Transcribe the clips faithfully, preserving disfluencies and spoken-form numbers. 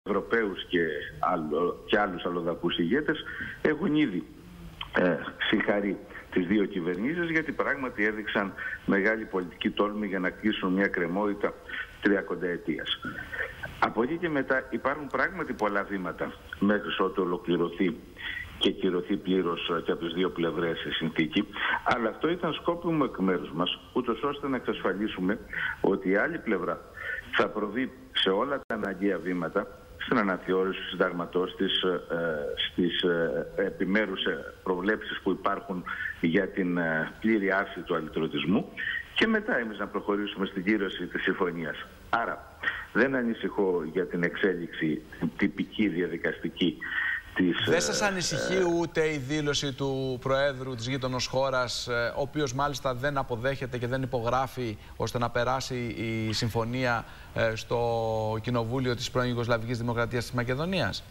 Ευρωπαίους και, άλλο, και άλλους αλλοδαπούς ηγέτες έχουν ήδη ε, συγχαρεί τις δύο κυβερνήσεις, γιατί πράγματι έδειξαν μεγάλη πολιτική τόλμη για να κλείσουν μια κρεμότητα τριακονταετίας. Από εκεί και μετά υπάρχουν πράγματι πολλά βήματα μέχρι ότου ολοκληρωθεί και κυρωθεί πλήρως και από τις δύο πλευρές η συνθήκη. Αλλά αυτό ήταν σκόπιμο εκ μέρους μας, ούτως ώστε να εξασφαλίσουμε ότι η άλλη πλευρά θα προβεί σε όλα τα αναγκαία βήματα στην αναθεώρηση του συνταγματός, στις, ε, στις ε, επιμέρους προβλέψεις που υπάρχουν για την ε, πλήρη άρση του αλυτρωτισμού, και μετά εμείς να προχωρήσουμε στην κύρωση της συμφωνίας. Άρα δεν ανησυχώ για την εξέλιξη τυπική διαδικαστική της... Δεν σας ανησυχεί ε, ούτε η δήλωση του Προέδρου της γείτονος χώρας, ο οποίος μάλιστα δεν αποδέχεται και δεν υπογράφει ώστε να περάσει η συμφωνία στο Κοινοβούλιο της πρώην Ιουγκοσλαβικής Δημοκρατίας της Μακεδονίας?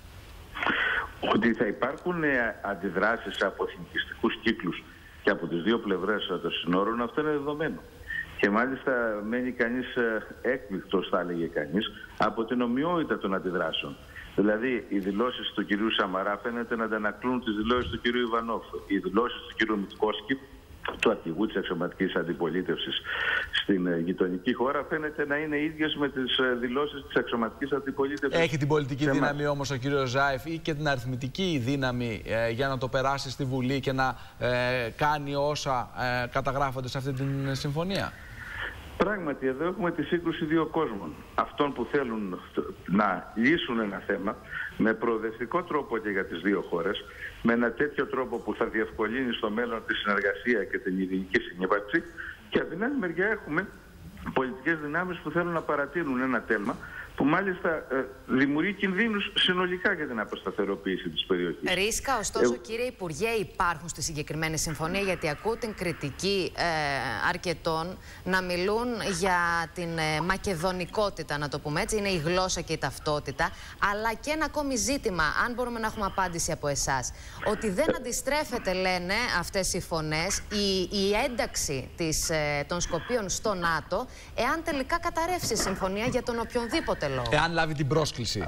Ότι θα υπάρχουν αντιδράσεις από εθνικιστικούς κύκλους και από τις δύο πλευρές των συνόρων, αυτό είναι δεδομένο. Και μάλιστα μένει κανείς έκπληκτος, θα έλεγε κανείς, από την ομοιότητα των αντιδράσεων. Δηλαδή, οι δηλώσεις του κυρίου Σαμαρά φαίνεται να αντανακλούν τις δηλώσεις του κυρίου Ιβανόφ. Οι δηλώσεις του κυρίου Μητκόσκι, του αρχηγού της αξιωματικής αντιπολίτευσης στην γειτονική χώρα, φαίνεται να είναι ίδιες με τις δηλώσεις της αξιωματικής αντιπολίτευσης. Έχει την πολιτική δύναμη όμως ο κύριος Ζάεφ ή και την αριθμητική δύναμη ε, για να το περάσει στη Βουλή και να ε, κάνει όσα ε, καταγράφονται σε αυτή την συμφωνία? Πράγματι, εδώ έχουμε τη σύγκρουση δύο κόσμων. Αυτών που θέλουν να λύσουν ένα θέμα με προοδευτικό τρόπο και για τις δύο χώρες, με ένα τέτοιο τρόπο που θα διευκολύνει στο μέλλον τη συνεργασία και την ειρηνική συνύπαρξη, και από την άλλη μεριά έχουμε πολιτικές δυνάμεις που θέλουν να παρατείνουν ένα τέλμα που μάλιστα ε, δημιουργεί κινδύνους συνολικά για την αποσταθεροποίηση της περιοχής. Ρίσκα, ωστόσο, ε... κύριε Υπουργέ, υπάρχουν στη συγκεκριμένη συμφωνία, γιατί ακούω την κριτική ε, αρκετών να μιλούν για την ε, μακεδονικότητα, να το πούμε έτσι, είναι η γλώσσα και η ταυτότητα, αλλά και ένα ακόμη ζήτημα, αν μπορούμε να έχουμε απάντηση από εσάς, ότι δεν αντιστρέφεται, λένε αυτές οι φωνές, η, η ένταξη της, ε, των Σκοπίων στο ΝΑΤΟ, εάν τελικά καταρρεύσει η συμφωνία για τον οποιονδήποτε. Εάν λάβει την πρόσκληση.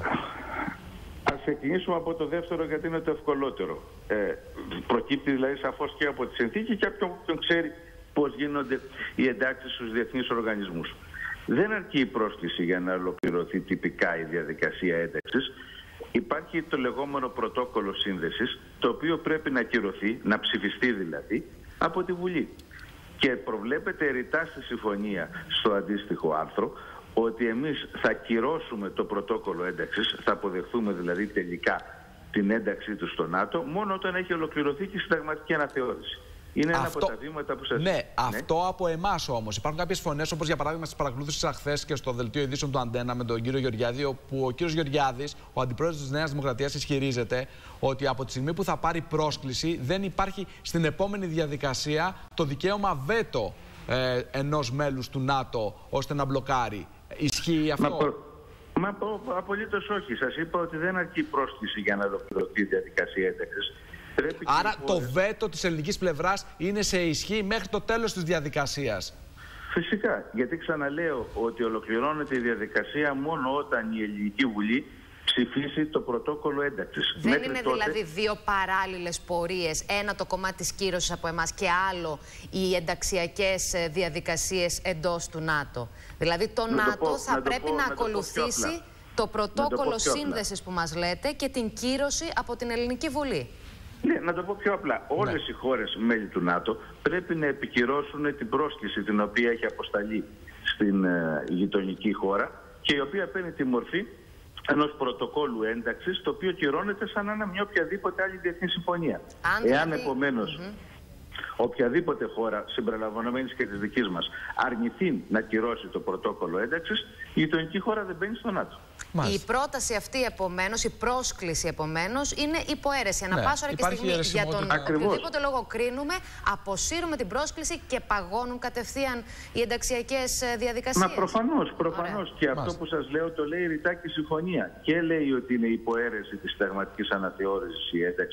Ας ξεκινήσουμε από το δεύτερο, γιατί είναι το ευκολότερο. Ε, προκύπτει δηλαδή σαφώς και από τη συνθήκη και από όποιον ξέρει πώς γίνονται οι εντάξεις στους διεθνείς οργανισμούς. Δεν αρκεί η πρόσκληση για να ολοκληρωθεί τυπικά η διαδικασία ένταξης. Υπάρχει το λεγόμενο πρωτόκολλο σύνδεσης, το οποίο πρέπει να ακυρωθεί, να ψηφιστεί δηλαδή, από τη Βουλή. Και προβλέπεται ρητά στη συμφωνία, στο αντίστοιχο άρθρο, ότι εμείς θα κυρώσουμε το πρωτόκολλο ένταξης, θα αποδεχθούμε δηλαδή τελικά την ένταξή του στο ΝΑΤΟ, μόνο όταν έχει ολοκληρωθεί και η συνταγματική αναθεώρηση. Είναι αυτό, ένα από τα βήματα που σας... Ναι, ναι, αυτό από εμάς όμως. Υπάρχουν κάποιες φωνές, όπως για παράδειγμα στις παρακολούθησεις χθες και στο δελτίο ειδήσεων του Αντένα με τον κύριο Γεωργιάδη, όπου ο κύριος Γεωργιάδης, ο αντιπρόεδρος της Νέας Δημοκρατίας, ισχυρίζεται ότι από τη στιγμή που θα πάρει πρόσκληση δεν υπάρχει στην επόμενη διαδικασία το δικαίωμα βέτο ε, ενός μέλους του ΝΑΤΟ ώστε να μπλοκάρει. Ισχύει αυτό? Μα, προ... Μα προ... απολύτως όχι. Σας είπα ότι δεν αρκεί πρόσκληση για να ολοκληρωθεί η διαδικασία ένταξης. Άρα το βέτο της ελληνικής πλευράς είναι σε ισχύ μέχρι το τέλος της διαδικασίας? Φυσικά, γιατί ξαναλέω ότι ολοκληρώνεται η διαδικασία μόνο όταν η Ελληνική Βουλή ψηφίσει το πρωτόκολλο ένταξης. Δεν Μέχρι είναι τότε... δηλαδή δύο παράλληλες πορείες, ένα το κομμάτι της κύρωσης από εμάς και άλλο οι ενταξιακές διαδικασίες εντός του ΝΑΤΟ. Δηλαδή το να ΝΑΤΟ το θα να πρέπει το πω, να, να ακολουθήσει το, το πρωτόκολλο σύνδεσης που μας λέτε και την κύρωση από την Ελληνική Βουλή. Ναι, να το πω πιο απλά. Όλες ναι. οι χώρες μέλη του ΝΑΤΟ πρέπει να επικυρώσουν την πρόσκληση την οποία έχει αποσταλεί στην ε, γειτονική χώρα και η οποία παίρνει τη μορφή ενός πρωτοκόλλου ένταξης, το οποίο κυρώνεται σαν να είναι μια οποιαδήποτε άλλη διεθνή συμφωνία. Αν Εάν δηλαδή... επομένως mm-hmm. οποιαδήποτε χώρα, συμπεριλαμβανομένης και της δικής μας, αρνηθεί να κυρώσει το πρωτόκολλο ένταξης, η γειτονική χώρα δεν μπαίνει στο ΝΑΤΟ. Μάλιστα. Η πρόταση αυτή επομένως, η πρόσκληση επομένως, είναι υποαίρεση. Ανά πάσα ώρα και στιγμή για τον οποιοδήποτε λόγο κρίνουμε, αποσύρουμε την πρόσκληση και παγώνουν κατευθείαν οι ενταξιακές διαδικασίες. Μα προφανώς, προφανώς. Και αυτό που σας λέω το λέει ρητά και η συμφωνία. Και λέει ότι είναι υποαίρεση της συνταγματικής αναθεώρησης η ένταξη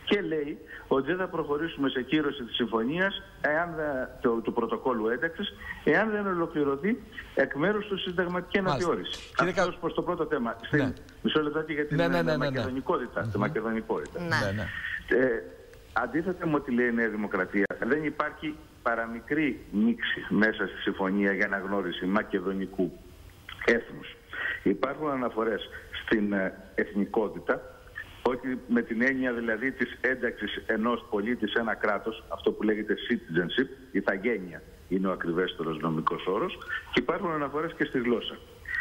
και λέει ότι δεν θα προχωρήσουμε σε κύρωση της συμφωνίας, εάν το, του πρωτοκόλλου ένταξης, εάν δεν ολοκληρωθεί εκ μέρους του συνταγματική αναθεώρηση. Αυτό ως προς το πρώτο θέμα. Στην... Ναι. Μισό λεπτάκι για την ναι, ναι, ναι, ναι, μακεδονικότητα. Ναι. Τη μακεδονικότητα. Ναι. Ναι, ναι. Ε, αντίθετα με ό,τι λέει η Νέα Δημοκρατία, δεν υπάρχει παραμικρή μίξη μέσα στη συμφωνία για αναγνώριση μακεδονικού έθνους. Υπάρχουν αναφορές στην εθνικότητα, ότι με την έννοια δηλαδή της ένταξης ενός πολίτη σε ένα κράτος, αυτό που λέγεται citizenship, ηθαγένεια είναι ο ακριβέστερος νομικός όρος, και υπάρχουν αναφορές και στη γλώσσα.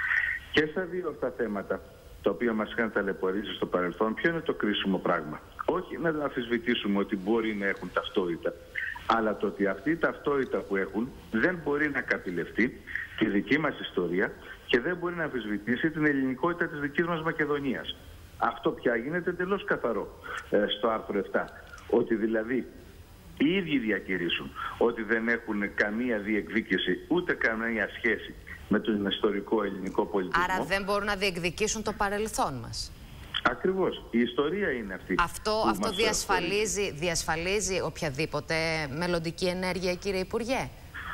Και στα δύο αυτά θέματα, τα οποία μας είχαν ταλαιπωρήσει στο παρελθόν, ποιο είναι το κρίσιμο πράγμα? Όχι να αμφισβητήσουμε ότι μπορεί να έχουν ταυτότητα, αλλά το ότι αυτή η ταυτότητα που έχουν δεν μπορεί να καπηλευτεί τη δική μας ιστορία και δεν μπορεί να αμφισβητήσει την ελληνικότητα της δικής μας Μακεδονίας. Αυτό πια γίνεται εντελώς καθαρό ε, στο άρθρο επτά. Ότι δηλαδή οι ίδιοι διακηρύσουν ότι δεν έχουν καμία διεκδίκηση ούτε καμία σχέση με τον ιστορικό ελληνικό πολιτισμό. Άρα δεν μπορούν να διεκδικήσουν το παρελθόν μας. Ακριβώς. Η ιστορία είναι αυτή. Αυτό, αυτό διασφαλίζει, διασφαλίζει οποιαδήποτε μελλοντική ενέργεια, κύριε Υπουργέ?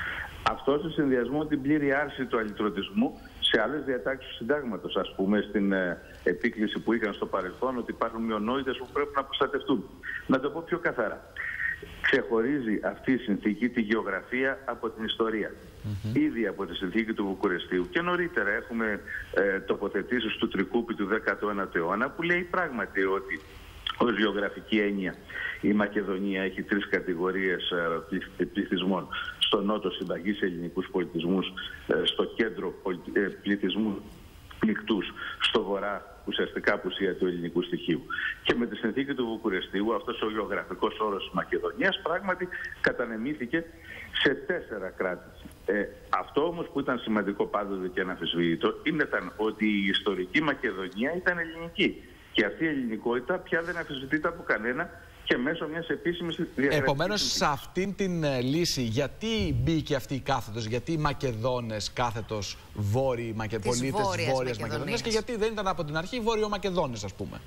Αυτό σε συνδυασμό με την πλήρη άρση του αλυτρωτισμού σε άλλες διατάξεις του συντάγματος, ας πούμε στην ε, επίκληση που είχαν στο παρελθόν ότι υπάρχουν μειονότητες που πρέπει να προστατευτούν. Να το πω πιο καθαρά. Ξεχωρίζει αυτή η συνθήκη τη γεωγραφία από την ιστορία. Mm-hmm. Ήδη από τη συνθήκη του Βουκουρεστίου και νωρίτερα έχουμε ε, τοποθετήσεις του Τρικούπη του δέκατου ένατου αιώνα που λέει πράγματι ότι ως γεωγραφική έννοια η Μακεδονία έχει τρεις κατηγορίες ε, πληθυσμών. Στο νότο συμπαγείς ελληνικούς πολιτισμούς, ε, στο κέντρο ε, πληθυσμού πληκτούς, στο βορρά ουσιαστικά απουσία του ελληνικού στοιχείου. Και με τη συνθήκη του Βουκουρεστίου αυτός ο γεωγραφικός όρος της Μακεδονίας πράγματι κατανεμήθηκε σε τέσσερα κράτη. Ε, αυτό όμως που ήταν σημαντικό πάντοτε και αναμφισβήτητο ήταν ότι η ιστορική Μακεδονία ήταν ελληνική. Και αυτή η ελληνικότητα πια δεν αμφισβητείται από κανένα και μέσω μιας επίσημης διακρατικής. Επομένως, σε αυτήν την uh, λύση, γιατί μπήκε αυτή η κάθετος, γιατί οι Μακεδόνες κάθετος βόρειοι Μακε... πολίτες της Βόρειας Μακεδονίας και γιατί δεν ήταν από την αρχή οι Βόρειο-Μακεδόνες, ας πούμε?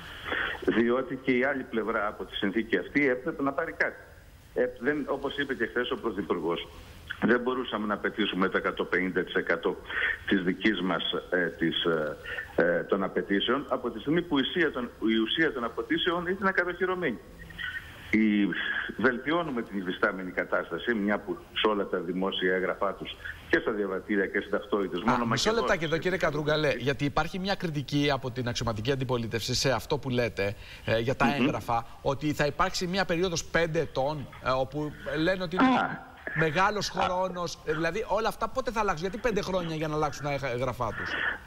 Διότι και η άλλη πλευρά από τη συνθήκη αυτή έπρεπε να πάρει κάτι. Ε, δεν, όπως είπε και χθες ο Πρωθυπουργός, δεν μπορούσαμε να απαιτήσουμε το εκατόν πενήντα τοις εκατό της δικής μας ε, της, ε, ε, των απαιτήσεων από τη στιγμή που η ουσία των, η ουσία των απαιτήσεων ήταν κατοχυρωμένη. Η, βελτιώνουμε την υφιστάμενη κατάσταση, μια που σε όλα τα δημόσια έγγραφά τους και στα διαβατήρια και στις ταυτότητες. Μόνο μισό λεπτάκι εδώ, κύριε Κατρούγκαλε, γιατί υπάρχει μια κριτική από την αξιωματική αντιπολίτευση σε αυτό που λέτε ε, για τα mm-hmm. έγγραφα, ότι θα υπάρξει μια περίοδος πέντε ετών, ε, όπου λένε ότι είναι ah. μεγάλος χρόνος. Ε, δηλαδή όλα αυτά πότε θα αλλάξουν? Γιατί πέντε χρόνια για να αλλάξουν τα έγγραφά τους?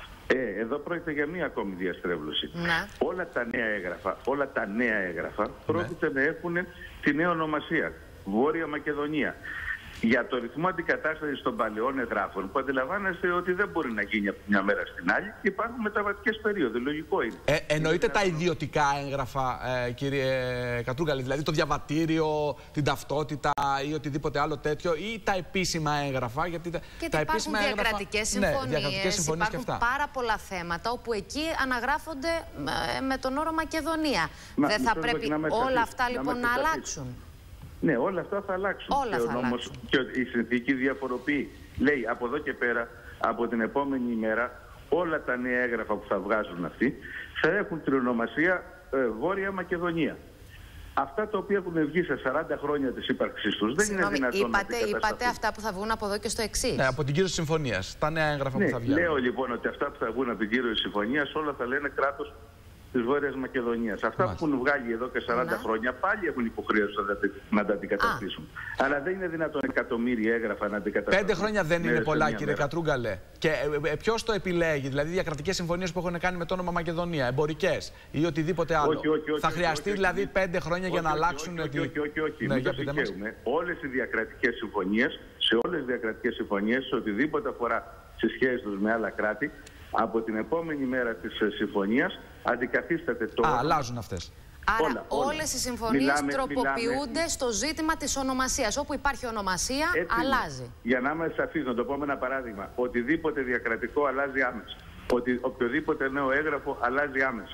Ε, εδώ πρόκειται για μία ακόμη διαστρέβλωση. Ναι. Όλα τα νέα έγγραφα, όλα τα νέα έγγραφα πρόκειται ναι. να έχουν τη νέα ονομασία. Βόρεια Μακεδονία. Για το ρυθμό αντικατάστασης των παλαιών εγγράφων, που αντιλαμβάνεστε ότι δεν μπορεί να γίνει από μια μέρα στην άλλη, και υπάρχουν μεταβατικές περίοδοι. Λογικό είναι. Ε, εννοείται τα ιδιωτικά έγγραφα, ε, κύριε Κατρούγκαλη, δηλαδή το διαβατήριο, την ταυτότητα ή οτιδήποτε άλλο τέτοιο, ή τα επίσημα έγγραφα? Γιατί τα, και τα υπάρχουν διακρατικές συμφωνίες, ναι, διακρατικές συμφωνίες υπάρχουν και αυτά. Πάρα πολλά θέματα όπου εκεί αναγράφονται ε, με τον όρο Μακεδονία. Μα, δεν θα πρέπει όλα αυτά λοιπόν να, να αλλάξουν? Ναι, όλα αυτά θα αλλάξουν. Όλα και, θα ο νόμος, και η συνθήκη διαφοροποιεί. Λέει από εδώ και πέρα, από την επόμενη ημέρα, όλα τα νέα έγγραφα που θα βγάζουν αυτοί θα έχουν την ονομασία ε, Βόρεια Μακεδονία. Αυτά τα οποία έχουν βγει σε σαράντα χρόνια της ύπαρξής τους δεν Συγνώμη, είναι δυνατόν είπατε, να είπατε αυτά που θα βγουν από εδώ και στο εξής. Ναι, από την κύρωση της συμφωνίας. Τα νέα έγγραφα ναι, που θα βγουν. Λέω λοιπόν ότι αυτά που θα βγουν από την κύρωση της συμφωνίας όλα θα λένε κράτος της Βόρειας Μακεδονίας. Αυτά Μάλιστα. που έχουν βγάλει εδώ και σαράντα χρόνια πάλι έχουν υποχρέωση να τα αντικαταστήσουν. Α. Αλλά δεν είναι δυνατόν εκατομμύρια έγγραφα να αντικαταστήσουν. Πέντε χρόνια δεν είναι πολλά, κύριε μέρα. Κατρούγκαλε. Και ε, ε, ποιος το επιλέγει? Δηλαδή διακρατικές συμφωνίες που έχουν κάνει με το όνομα Μακεδονία, εμπορικές ή οτιδήποτε άλλο. Όχι, όχι, όχι, θα χρειαστεί όχι, όχι, δηλαδή όχι, πέντε χρόνια όχι, για να όχι, αλλάξουν. Όχι, όχι, όχι. όχι, ναι, όχι. Μην όλες οι διακρατικές συμφωνίες, σε όλες τις διακρατικές συμφωνίες, σε οτιδήποτε αφορά τις σχέσεις τους με άλλα κράτη, από την επόμενη μέρα της συμφωνίας αντικαθίσταται το. Α, αλλάζουν αυτές. Άρα όλα, όλα. όλες οι συμφωνίες μιλάμε, τροποποιούνται μιλάμε... στο ζήτημα της ονομασίας. Όπου υπάρχει ονομασία, έτσι, αλλάζει. Για να είμαι σαφής, να το πω με ένα παράδειγμα. Οτιδήποτε διακρατικό αλλάζει άμεσα. Οτι, οποιοδήποτε νέο έγγραφο αλλάζει άμεσα.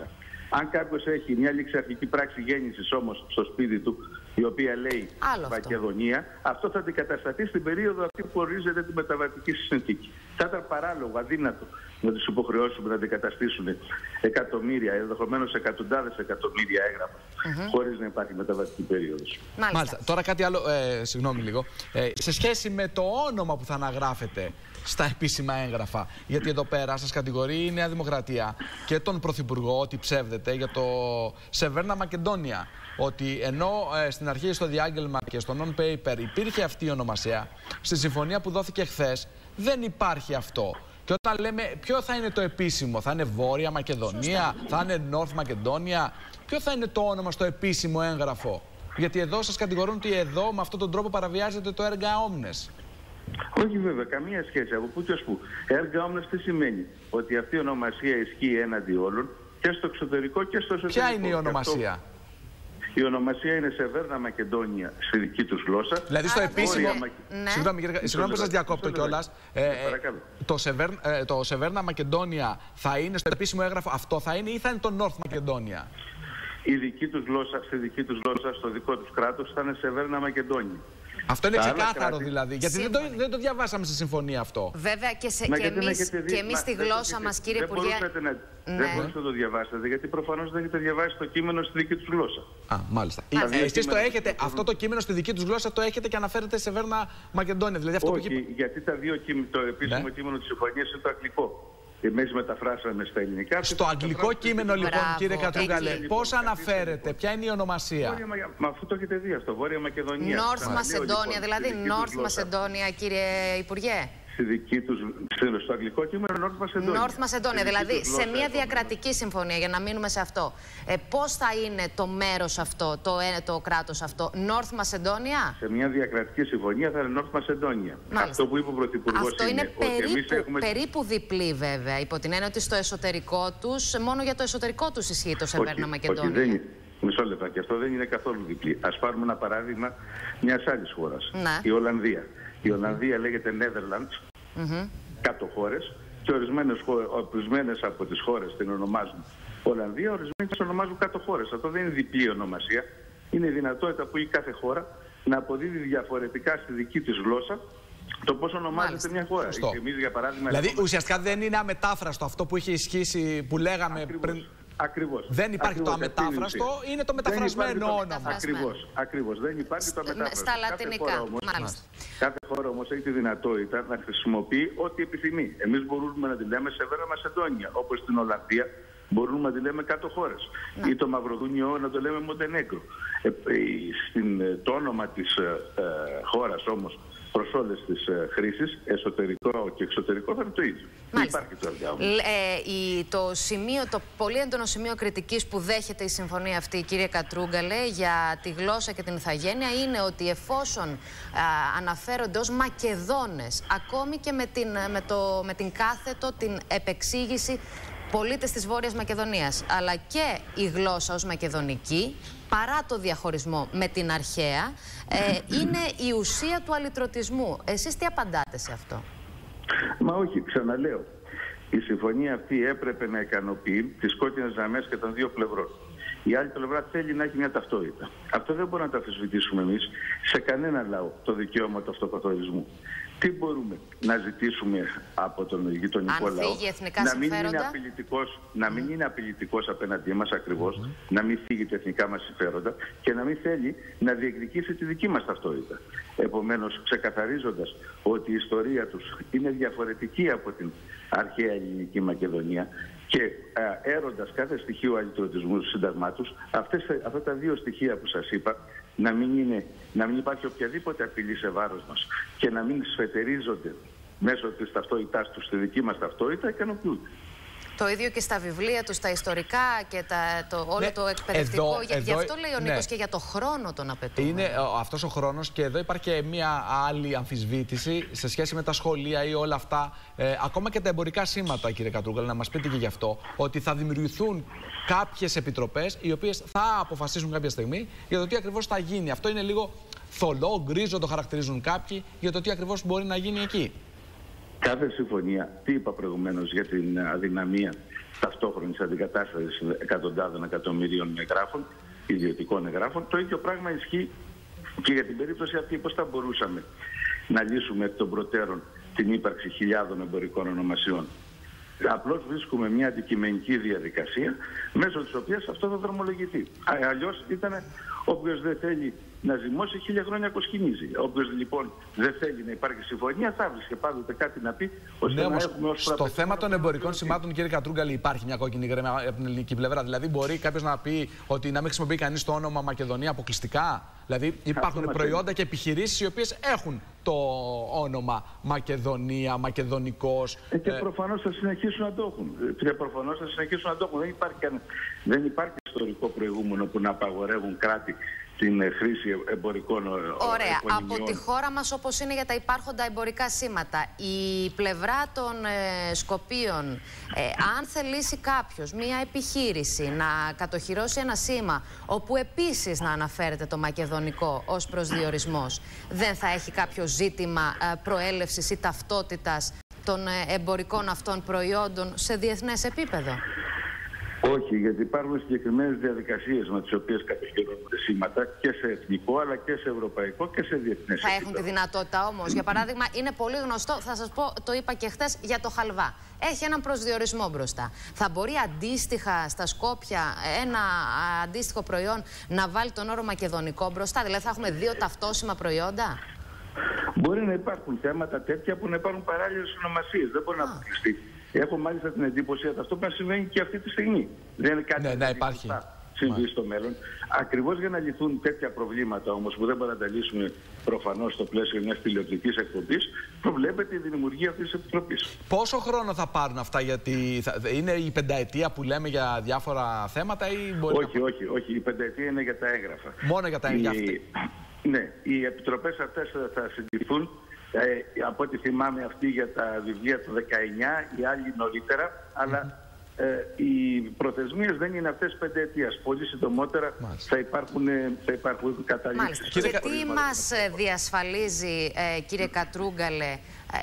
Αν κάποιος έχει μια ληξιαρχική πράξη γέννησης όμως στο σπίτι του, η οποία λέει Άλλο Μακεδονία, αυτό. αυτό θα αντικατασταθεί στην περίοδο αυτή που ορίζεται τη μεταβατική συνθήκη. Θα ήταν παράλογο, αδύνατο να τους υποχρεώσουμε να αντικαταστήσουν εκατομμύρια, ενδεχομένως εκατοντάδες εκατομμύρια έγγραφα, mm-hmm. χωρίς να υπάρχει μεταβατική περίοδος. Μάλιστα. Μάλιστα. Τώρα κάτι άλλο, ε, συγγνώμη λίγο. Ε, σε σχέση με το όνομα που θα αναγράφεται στα επίσημα έγγραφα. Γιατί εδώ πέρα σας κατηγορεί η Νέα Δημοκρατία και τον Πρωθυπουργό ότι ψεύδεται για το Σεβέρνα Μακεδόνια. Ότι ενώ ε, στην αρχή στο διάγγελμα και στο non-paper υπήρχε αυτή η ονομασία, στη συμφωνία που δόθηκε χθες δεν υπάρχει αυτό. Και όταν λέμε ποιο θα είναι το επίσημο, θα είναι Βόρεια Μακεδονία, θα είναι North Macedonia, ποιο θα είναι το όνομα στο επίσημο έγγραφο? Γιατί εδώ σας κατηγορούν ότι εδώ με αυτόν τον τρόπο παραβιάζεται το έργα όμνες. Όχι βέβαια, καμία σχέση. Από πού και ως πού. Έργα όμνες τι σημαίνει? Ότι αυτή η ονομασία ισχύει έναντι όλων και στο εξωτερικό και στο εσωτερικό. Ποια είναι η ονομασία? Αυτό... Η ονομασία είναι Σεβέρνα Μακεδόνια στη δική τους γλώσσα. Δηλαδή στο Άρα, επίσημο. ναι. Συγγνώμη, συγγνώμη που σας διακόπτω κιόλας. Ε, ε, το, Σεβέρ, ε, το Σεβέρνα Μακεδόνια θα είναι στο επίσημο έγγραφο, αυτό θα είναι ή θα είναι το North Μακεδόνια? Η δική τους γλώσσα, στη δική τους γλώσσα, στο δικό τους κράτος, θα είναι Σεβέρνα Μακεδόνια. Αυτό είναι τα ξεκάθαρο κράτη... δηλαδή. Γιατί δεν το, δεν το διαβάσαμε στη συμφωνία αυτό. Βέβαια και, σε, Μα και εμείς, και εμείς στη γλώσσα μας, κύριε Υπουργέ. Δεν, να... ναι. δεν μπορείτε να το διαβάσετε, γιατί προφανώς δεν έχετε διαβάσει το κείμενο στη δική τους γλώσσα. Α, μάλιστα. μάλιστα. Ε, εσείς το έχετε, αυτό το κείμενο στη δική τους γλώσσα το έχετε και αναφέρετε σε Σεβέρνα Μακεδόνια. Δηλαδή αυτό Όχι, που έχει... γιατί τα δύο κείμενα, το επίσημο ναι. κείμενο της συμφωνίας είναι το αγγλικό. Εμείς μεταφράσαμε στα ελληνικά. Στο αγγλικό κείμενο, λοιπόν, μπράβο, κύριε Κατρούγκαλε, πώς αναφέρεται, ποια είναι η ονομασία? Βόρεια, μα αφού το έχετε δει αυτό, Βόρεια Μακεδονία. North Macedonia, δηλαδή North Macedonia, κύριε Υπουργέ. Στη δική τους, στο αγγλικό κείμενο North Macedonia. North Macedonia, δηλαδή σε μια διακρατική συμφωνία, για να μείνουμε σε αυτό. Ε, πώς θα είναι το μέρος αυτό, το, το κράτος αυτό, North Macedonia? Σε μια διακρατική συμφωνία θα είναι North Macedonia. Μάλιστα. Αυτό που είπε ο Πρωθυπουργός αυτό είναι, είναι ότι περίπου, εμείς έχουμε... περίπου διπλή βέβαια, υπό την έννοια ότι στο εσωτερικό τους, μόνο για το εσωτερικό τους ισχύει το Σεβέρνα Μακεδόνια. Όχι, δεν είναι. Μισό λεπτό, και αυτό δεν είναι καθόλου διπλή. Ας πάρουμε ένα παράδειγμα μιας άλλης χώρας, ναι. η Ολλανδία. Η Ολλανδία λέγεται Netherlands. Mm-hmm. Κάτω χώρες, και ορισμένες, ορισμένες από τις χώρες την ονομάζουν Ολλανδία, ορισμένες τις ονομάζουν κάτω χώρες. Αυτό δεν είναι διπλή ονομασία. Είναι η δυνατότητα που έχει κάθε χώρα να αποδίδει διαφορετικά στη δική της γλώσσα το πώς ονομάζεται Μάλιστα. μια χώρα. Εμείς, για παράδειγμα, δηλαδή έχουμε... ουσιαστικά δεν είναι αμετάφραστο αυτό που είχε ισχύσει, που λέγαμε Ακριβώς. πριν. Ακριβώς. Δεν υπάρχει Ακριβώς. το αμετάφραστο, είναι το μεταφρασμένο το... όνομα. Ακριβώς. Ακριβώς. Δεν υπάρχει το αμετάφραστο. Στα λατινικά. Κάθε χώρα, όμως, κάθε χώρα όμως έχει τη δυνατότητα να χρησιμοποιεί ό,τι επιθυμεί. Εμείς μπορούμε να τη λέμε Σεβέρνα Μακεδόνια, όπως στην Ολλανδία μπορούμε να τη λέμε κάτω χώρες. Ναι. Ή το Μαυροδούνιο να το λέμε Μοντενέγκρο. Ε, ε, στην, το όνομα της ε, ε, χώρας όμως προς όλες τις ε, χρήσεις, εσωτερικό και εξωτερικό, θα είναι το ίδιο. Δεν υπάρχει το έργο. Ε, η, το, σημείο, το πολύ έντονο σημείο κριτικής που δέχεται η συμφωνία αυτή, κύριε Κατρούγκαλε, για τη γλώσσα και την ηθαγένεια είναι ότι εφόσον α, αναφέρονται ως Μακεδόνες, ακόμη και με την, με το, με την κάθετο, την επεξήγηση πολίτες της Βόρειας Μακεδονίας, αλλά και η γλώσσα ως μακεδονική, παρά το διαχωρισμό με την αρχαία, ε, είναι η ουσία του αλυτρωτισμού. Εσείς τι απαντάτε σε αυτό? Μα όχι, ξαναλέω. Η συμφωνία αυτή έπρεπε να ικανοποιεί τις κόκκινες γραμμές και των δύο πλευρών. Η άλλη πλευρά θέλει να έχει μια ταυτότητα. Αυτό δεν μπορούμε να το αμφισβητήσουμε εμείς σε κανένα λαό, το δικαίωμα του αυτοκαθορισμού. Τι μπορούμε να ζητήσουμε από τον γειτονικό Αν λαό? Να μην, είναι απειλητικός, να μην είναι απειλητικός απέναντί μας ακριβώς, mm. να μην φύγει τα εθνικά μας συμφέροντα και να μην θέλει να διεκδικήσει τη δική μας ταυτότητα. Επομένως, ξεκαθαρίζοντας ότι η ιστορία τους είναι διαφορετική από την αρχαία ελληνική Μακεδονία και α, έροντας κάθε στοιχείο αλυτρωτισμού του σύνταγμά τους, αυτές, αυτά τα δύο στοιχεία που σας είπα, να μην, είναι, να μην υπάρχει οποιαδήποτε απειλή σε βάρος μας και να μην σφετερίζονται μέσω της ταυτότητάς τους στη δική μας ταυτότητα, ικανοποιούνται. Το ίδιο και στα βιβλία του, στα ιστορικά και τα, το, όλο ναι, το εκπαιδευτικό. Εδώ, για, εδώ, γι' αυτό λέει ο Νίκος, ναι, και για το χρόνο τον απαιτούμε. Είναι αυτός ο χρόνος και εδώ υπάρχει και μια άλλη αμφισβήτηση σε σχέση με τα σχολεία ή όλα αυτά. Ε, ακόμα και τα εμπορικά σήματα, κύριε Κατρούγκαλε, να μας πείτε και γι' αυτό, ότι θα δημιουργηθούν κάποιες επιτροπές οι οποίες θα αποφασίσουν κάποια στιγμή για το τι ακριβώς θα γίνει. Αυτό είναι λίγο θολό, γκρίζο, το χαρακτηρίζουν κάποιοι, για το τι ακριβώς μπορεί να γίνει εκεί. Κάθε συμφωνία, τι είπα προηγουμένως για την αδυναμία ταυτόχρονης αντικατάστασης εκατοντάδων εκατομμυρίων εγγράφων, ιδιωτικών εγγράφων. Το ίδιο πράγμα ισχύει και για την περίπτωση αυτή. Πώς θα μπορούσαμε να λύσουμε εκ των προτέρων την ύπαρξη χιλιάδων εμπορικών ονομασιών? Απλώς βρίσκουμε μια αντικειμενική διαδικασία μέσω της οποίας αυτό θα δρομολογηθεί. Αλλιώς ήταν όποιος δεν θέλει να ζυμώσει, χίλια χρόνια κοσκινίζει. Όποιος λοιπόν δεν θέλει να υπάρχει συμφωνία, θα βρίσκει πάντοτε κάτι να πει, ώστε ναι, να έχουμε ως στο θέμα των εμπορικών σημάτων, κύριε Κατρούγκαλη, υπάρχει μια κόκκινη γραμμή από την ελληνική πλευρά. Δηλαδή, μπορεί κάποιος να πει ότι να μην χρησιμοποιεί κανείς το όνομα Μακεδονία αποκλειστικά? Δηλαδή, υπάρχουν αυτό προϊόντα και επιχειρήσεις οι οποίες έχουν το όνομα Μακεδονία, Μακεδονικός. Ε, και προφανώς θα συνεχίσουν να το έχουν. Και προφανώς θα συνεχίσουν να το έχουν. Δεν υπάρχει, δεν υπάρχει ιστορικό προηγούμενο που να απαγορεύουν κράτη την χρήση εμπορικών ονομασιών. Ωραία. Από τη χώρα μας, όπως είναι για τα υπάρχοντα εμπορικά σήματα, η πλευρά των ε, Σκοπίων, ε, αν θελήσει κάποιος, μία επιχείρηση, να κατοχυρώσει ένα σήμα, όπου επίσης να αναφέρεται το μακεδονικό ως προσδιορισμός, δεν θα έχει κάποιο ζήτημα ε, προέλευσης ή ταυτότητας των ε, εμπορικών αυτών προϊόντων σε διεθνές επίπεδο? Όχι, γιατί υπάρχουν συγκεκριμένες διαδικασίες με τις οποίες κατοχυρώνονται σήματα και σε εθνικό αλλά και σε ευρωπαϊκό και σε διεθνές. Θα έχουν τη δυνατότητα όμως. Για παράδειγμα, είναι πολύ γνωστό, θα σας πω, το είπα και χθες, για το χαλβά. Έχει έναν προσδιορισμό μπροστά. Θα μπορεί αντίστοιχα στα Σκόπια ένα αντίστοιχο προϊόν να βάλει τον όρο μακεδονικό μπροστά? Δηλαδή θα έχουμε δύο ταυτόσιμα προϊόντα? Μπορεί να υπάρχουν θέματα τέτοια που να υπάρχουν παράλληλες ονομασίες. Δεν μπορεί να αποκλειστεί. Έχω μάλιστα την εντύπωση ότι αυτό πρέπει να συμβαίνει και αυτή τη στιγμή. Δεν είναι κάτι ναι, ναι, υπάρχει. που θα συμβεί στο μέλλον. Ακριβώς για να λυθούν τέτοια προβλήματα όμως που δεν μπορούμε να τα λύσουμε προφανώς στο πλαίσιο μιας τηλεοπτικής εκπομπής, προβλέπεται η δημιουργία αυτής της επιτροπής. Πόσο χρόνο θα πάρουν αυτά, γιατί θα, είναι η πενταετία που λέμε για διάφορα θέματα ή μπορεί όχι, να... όχι, όχι. Η πενταετία είναι για τα έγγραφα. Μόνο για τα έγγραφα. Η... Ναι, οι επιτροπές αυτές θα συντηρηθούν. Ε, από ό,τι θυμάμαι αυτή για τα βιβλία του δεκαεννιά, οι άλλοι νωρίτερα, αλλά ε, οι προθεσμίες δεν είναι αυτές πενταετίας. Πολύ συντομότερα θα υπάρχουν, θα υπάρχουν καταλήξεις. Και τι μας διασφαλίζει, ε, κύριε Κατρούγκαλε,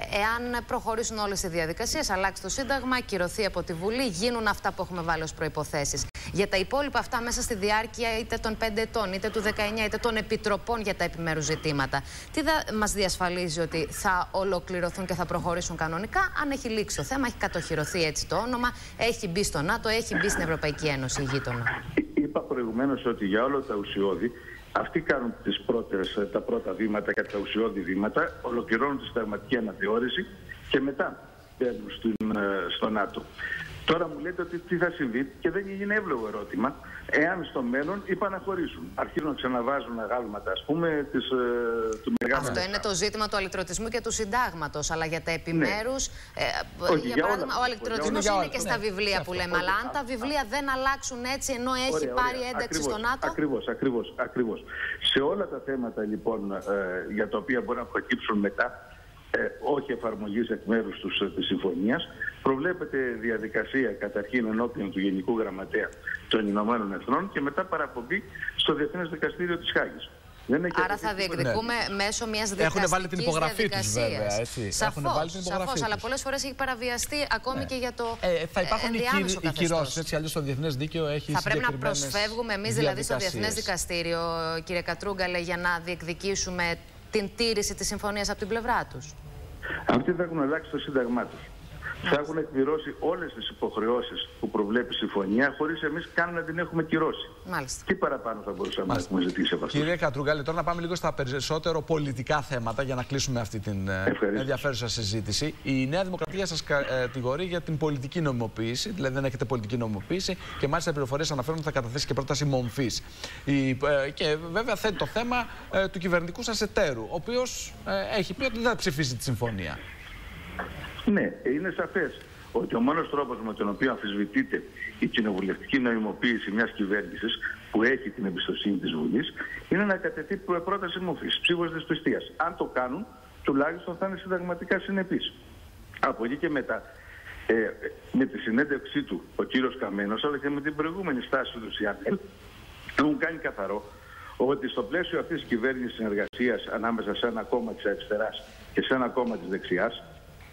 εάν προχωρήσουν όλες οι διαδικασίες, αλλάξει το Σύνταγμα, κυρωθεί από τη Βουλή, γίνουν αυτά που έχουμε βάλει ως προϋποθέσεις? Για τα υπόλοιπα αυτά μέσα στη διάρκεια είτε των πέντε ετών, είτε του δεκαεννιά, είτε των επιτροπών για τα επιμέρους ζητήματα, τι θα μας διασφαλίζει ότι θα ολοκληρωθούν και θα προχωρήσουν κανονικά, αν έχει λήξει το θέμα, έχει κατοχυρωθεί έτσι το όνομα, έχει μπει στο ΝΑΤΟ, έχει μπει στην Ευρωπαϊκή Ένωση η γείτονα? Είπα προηγουμένως ότι για όλα τα ουσιώδη, αυτοί κάνουν τις πρώτες, τα πρώτα βήματα και τα ουσιώδη βήματα, ολοκληρώνουν τη συνταγματική αναθεώρηση και μετά μπαίνουν στο ΝΑΤΟ. Τώρα μου λέτε ότι τι θα συμβεί και δεν είναι εύλογο ερώτημα εάν στο μέλλον υπαναχωρήσουν. Αρχίζουν να ξαναβάζουν αγάλματα, ας πούμε, της, του μεγάλου. Αυτό είναι το ζήτημα του αλυτρωτισμού και του συντάγματος. Αλλά για τα επιμέρους. Ναι. Ε, Όχι, για για παράδειγμα, όλα, ο αλυτρωτισμός είναι όλα, και στα ναι, βιβλία που λέμε. Αλλά αν τα βιβλία δεν αλλάξουν έτσι, ενώ έχει ωραία, πάρει ωραία, ένταξη ακριβώς, στο ΝΑΤΟ. Ακριβώς, ακριβώς, ακριβώς. Σε όλα τα θέματα λοιπόν ε, για τα οποία μπορεί να προκύψουν μετά, Ε, όχι εφαρμογής εκ μέρους τους της συμφωνίας, προβλέπεται διαδικασία καταρχήν ενώπιον του Γενικού Γραμματέα των Ηνωμένων Εθνών και μετά παραπομπή στο Διεθνές Δικαστήριο της Χάγης. Δεν έχει Άρα θα διεκδικούμε ναι. μέσω μιας δικαστικής Έχουν βάλει την υπογραφή τους βέβαια, έτσι. Σαφώς, Έχουν βάλει την υπογραφή σαφώς, τους. αλλά πολλές φορές έχει παραβιαστεί ακόμη ναι. και για το ε, θα υπάρχουν ενδιάμεσο οι κυρώσεις, έτσι αλλιώς το Διεθνές Δίκαιο έχει θα πρέπει να προσφεύγουμε εμείς δηλαδή στο Διεθνές Δικαστήριο, κύριε Κατρούγκαλε, για να διεκδικήσουμε την τήρηση της συμφωνίας από την πλευρά τους? Αυτοί θα έχουν αλλάξει το Σύνταγμά τους. Θα έχουν εκπληρώσει όλες τις υποχρεώσεις που προβλέπει η συμφωνία, χωρίς εμείς καν να την έχουμε κυρώσει. Μάλιστα. Τι παραπάνω θα μπορούσαμε Μάλιστα. να έχουμε ζητήσει από αυτούς? Κύριε Κατρούγκαλε, τώρα να πάμε λίγο στα περισσότερο πολιτικά θέματα για να κλείσουμε αυτή την Ευχαριστώ. ενδιαφέρουσα συζήτηση. Η Νέα Δημοκρατία σας κατηγορεί για την πολιτική νομιμοποίηση, δηλαδή δεν έχετε πολιτική νομιμοποίηση και μάλιστα οι πληροφορίες αναφέρουν ότι θα καταθέσει και πρόταση μομφής. Και βέβαια θέτει το θέμα του κυβερνητικού σας εταίρου, ο οποίος έχει πει ότι δεν θα ψηφίσει τη συμφωνία. Ναι, είναι σαφές ότι ο μόνος τρόπος με τον οποίο αμφισβητείται η κοινοβουλευτική νοημοποίηση μιας κυβέρνησης που έχει την εμπιστοσύνη της Βουλής είναι να κατεθεί πρόταση μορφής, ψήφος δυσπιστίας. Αν το κάνουν, τουλάχιστον θα είναι συνταγματικά συνεπείς. Από εκεί και μετά, ε, με τη συνέντευξή του ο κύριος Καμένος, αλλά και με την προηγούμενη στάση του Λουσιανέλ, έχουν κάνει καθαρό ότι στο πλαίσιο αυτής της κυβέρνησης συνεργασίας ανάμεσα σε ένα κόμμα της αριστεράς και σε ένα κόμμα της δεξιάς,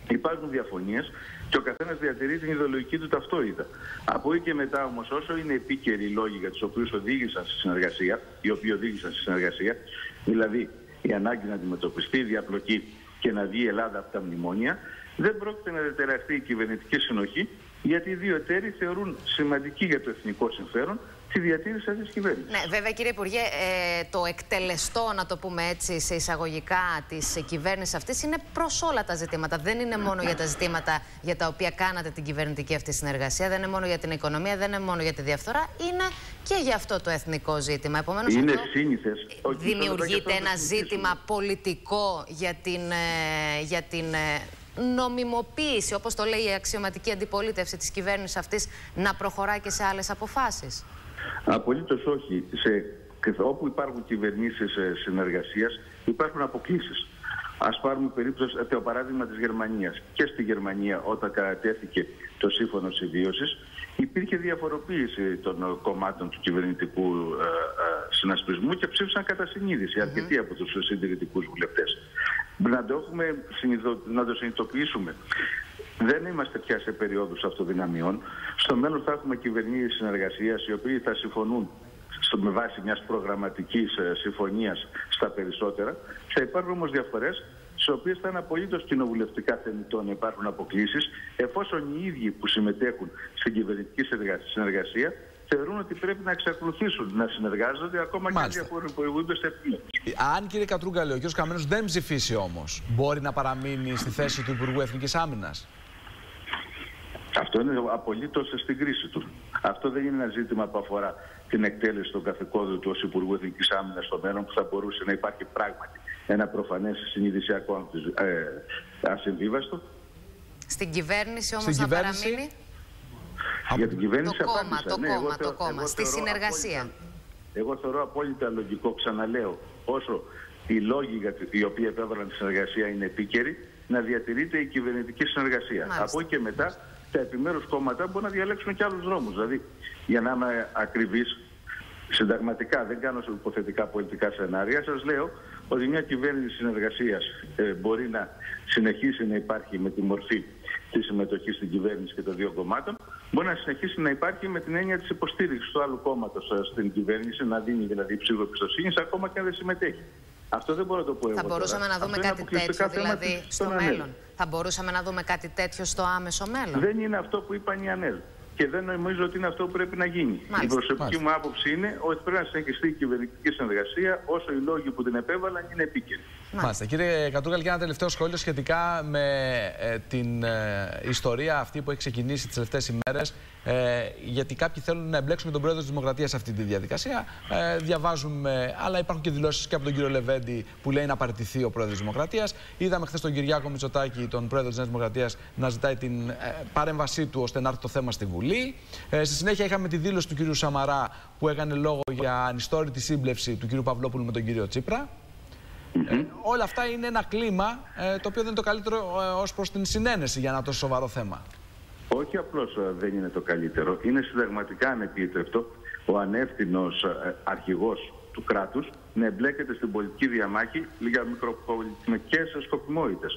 Υπάρχουν διαφωνίες και ο καθένας διατηρεί την ιδεολογική του ταυτότητα. Από εκεί και μετά όμως, όσο είναι επίκαιροι οι λόγοι για τους οποίους οδήγησαν στη συνεργασία, οι οποίοι οδήγησαν στη συνεργασία, δηλαδή η ανάγκη να αντιμετωπιστεί η διαπλοκή και να βγει η Ελλάδα από τα μνημόνια, δεν πρόκειται να διαταραχθεί η κυβερνητική συνοχή, γιατί οι δύο εταίροι θεωρούν σημαντική για το εθνικό συμφέρον τη διατήρηση αυτής της κυβέρνησης. Ναι, βέβαια, κύριε Υπουργέ, ε, το εκτελεστό, να το πούμε έτσι, σε εισαγωγικά της κυβέρνησης αυτής είναι προς όλα τα ζητήματα. Δεν είναι μόνο για τα ζητήματα για τα οποία κάνατε την κυβερνητική αυτή συνεργασία, δεν είναι μόνο για την οικονομία, δεν είναι μόνο για τη διαφθορά, είναι και για αυτό το εθνικό ζήτημα. Επομένως, είναι αυτό σύνηθες. Δημιουργείται ένα ζήτημα πολιτικό για την, ε, για την ε, νομιμοποίηση, όπως το λέει η αξιωματική αντιπολίτευση της κυβέρνησης αυτής, να προχωράει και σε άλλες αποφάσεις. Απολύτως όχι. Σε, όπου υπάρχουν κυβερνήσεις συνεργασίας υπάρχουν αποκλίσεις. Ας πάρουμε περίπτωση, το παράδειγμα της Γερμανίας. Και στη Γερμανία, όταν κατατέθηκε το σύμφωνο συμβίωσης, υπήρχε διαφοροποίηση των κομμάτων του κυβερνητικού ε, ε, συνασπισμού και ψήφισαν κατά συνείδηση mm-hmm. αρκετοί από τους συντηρητικούς βουλευτές. Να το, έχουμε, να το συνειδητοποιήσουμε. Δεν είμαστε πια σε περίοδους αυτοδυναμιών. Στο μέλλον θα έχουμε κυβερνήσεις συνεργασίας οι οποίοι θα συμφωνούν στο, με βάση μιας προγραμματικής ε, συμφωνίας στα περισσότερα. Θα υπάρχουν όμως διαφορές, στις οποίες θα είναι απολύτως κοινοβουλευτικά θεμιτό να υπάρχουν αποκλίσεις, εφόσον οι ίδιοι που συμμετέχουν στην κυβερνητική συνεργασία θεωρούν ότι πρέπει να εξακολουθήσουν να συνεργάζονται ακόμα Μάλιστα. και διαφοροποιούνται σε επιλογές. Αν, κύριε Κατρούγκαλε, ο κ. Καμένος δεν ψηφίσει όμως, μπορεί να παραμείνει στη θέση του Υπουργού Εθνικής Άμυνας? Αυτό είναι απολύτως στην κρίση του. Αυτό δεν είναι ένα ζήτημα που αφορά την εκτέλεση των καθηκόντων του ως Υπουργού Εθνικής Άμυνας στο μέλλον, που θα μπορούσε να υπάρχει πράγματι ένα προφανές συνειδησιακό ε, ασυμβίβαστο. Στην κυβέρνηση όμως Στην να κυβέρνηση... παραμείνει. Για την κυβέρνηση το κόμμα, απάντησα. το ναι, κόμμα, εγώ, το κόμμα. εγώ Στη συνεργασία. Απόλυτα, εγώ θεωρώ απόλυτα λογικό, ξαναλέω, όσο οι λόγοι για οι οποίοι επέβαλαν τη συνεργασία είναι επίκαιροι, να διατηρείται η κυβερνητική συνεργασία. Μάλιστα. Από εκεί και μετά, τα επιμέρους κόμματα μπορούν να διαλέξουν και άλλους δρόμους. Δηλαδή, για να είμαι ακριβής, συνταγματικά, δεν κάνω σε υποθετικά πολιτικά σενάρια, σας λέω ότι μια κυβέρνηση συνεργασίας ε, μπορεί να συνεχίσει να υπάρχει με τη μορφή τη συμμετοχή στην κυβέρνηση και των δύο κομμάτων, μπορεί να συνεχίσει να υπάρχει με την έννοια της υποστήριξης του άλλου κόμματος στην κυβέρνηση, να δίνει δηλαδή ψήφο εμπιστοσύνης, ακόμα και αν δεν συμμετέχει. Αυτό δεν μπορώ να το πω εγώ. Θα μπορούσαμε τώρα. να δούμε αυτό κάτι τέτοιο δηλαδή στο μέλλον. Θα μπορούσαμε να δούμε κάτι τέτοιο στο άμεσο μέλλον. Δεν είναι αυτό που είπαν οι ΑΝΕΛ. Και δεν νομίζω ότι είναι αυτό που πρέπει να γίνει. Μάλιστα. Η προσωπική Μάλιστα. μου άποψη είναι ότι πρέπει να συνεχιστεί η κυβερνητική συνεργασία όσο οι λόγοι που την επέβαλαν είναι επίκαιροι. Μάλιστα. Κύριε Κατρούγκαλε, και ένα τελευταίο σχόλιο σχετικά με ε, την ε, ιστορία αυτή που έχει ξεκινήσει τις τελευταίες ημέρες. Ε, γιατί κάποιοι θέλουν να εμπλέξουν τον πρόεδρο της Δημοκρατίας σε αυτή τη διαδικασία. Ε, διαβάζουμε, αλλά υπάρχουν και δηλώσεις και από τον κύριο Λεβέντη που λέει να παραιτηθεί ο πρόεδρος της Δημοκρατίας. Είδαμε χθες τον Κυριάκο Μητσοτάκη, τον πρόεδρο της Νέας Δημοκρατίας, να ζητάει την ε, παρέμβασή του ώστε να έρθει το θέμα στη Βουλή. Ε, στη συνέχεια είχαμε τη δήλωση του κύριου Σαμαρά που έκανε λόγο για ανιστόρητη σύμπλευση του κύριου Παυλόπουλου με τον κύριο Τσίπρα. Mm-hmm. ε, όλα αυτά είναι ένα κλίμα ε, το οποίο δεν είναι το καλύτερο ε, ως προς την συνένεση για ένα τόσο σοβαρό θέμα. Όχι απλώς δεν είναι το καλύτερο. Είναι συνταγματικά ανεπίτρεπτο ο ανεύθυνος αρχηγός του κράτους να εμπλέκεται στην πολιτική διαμάχη για μικροπολιτισμικές σκοπιμότητες.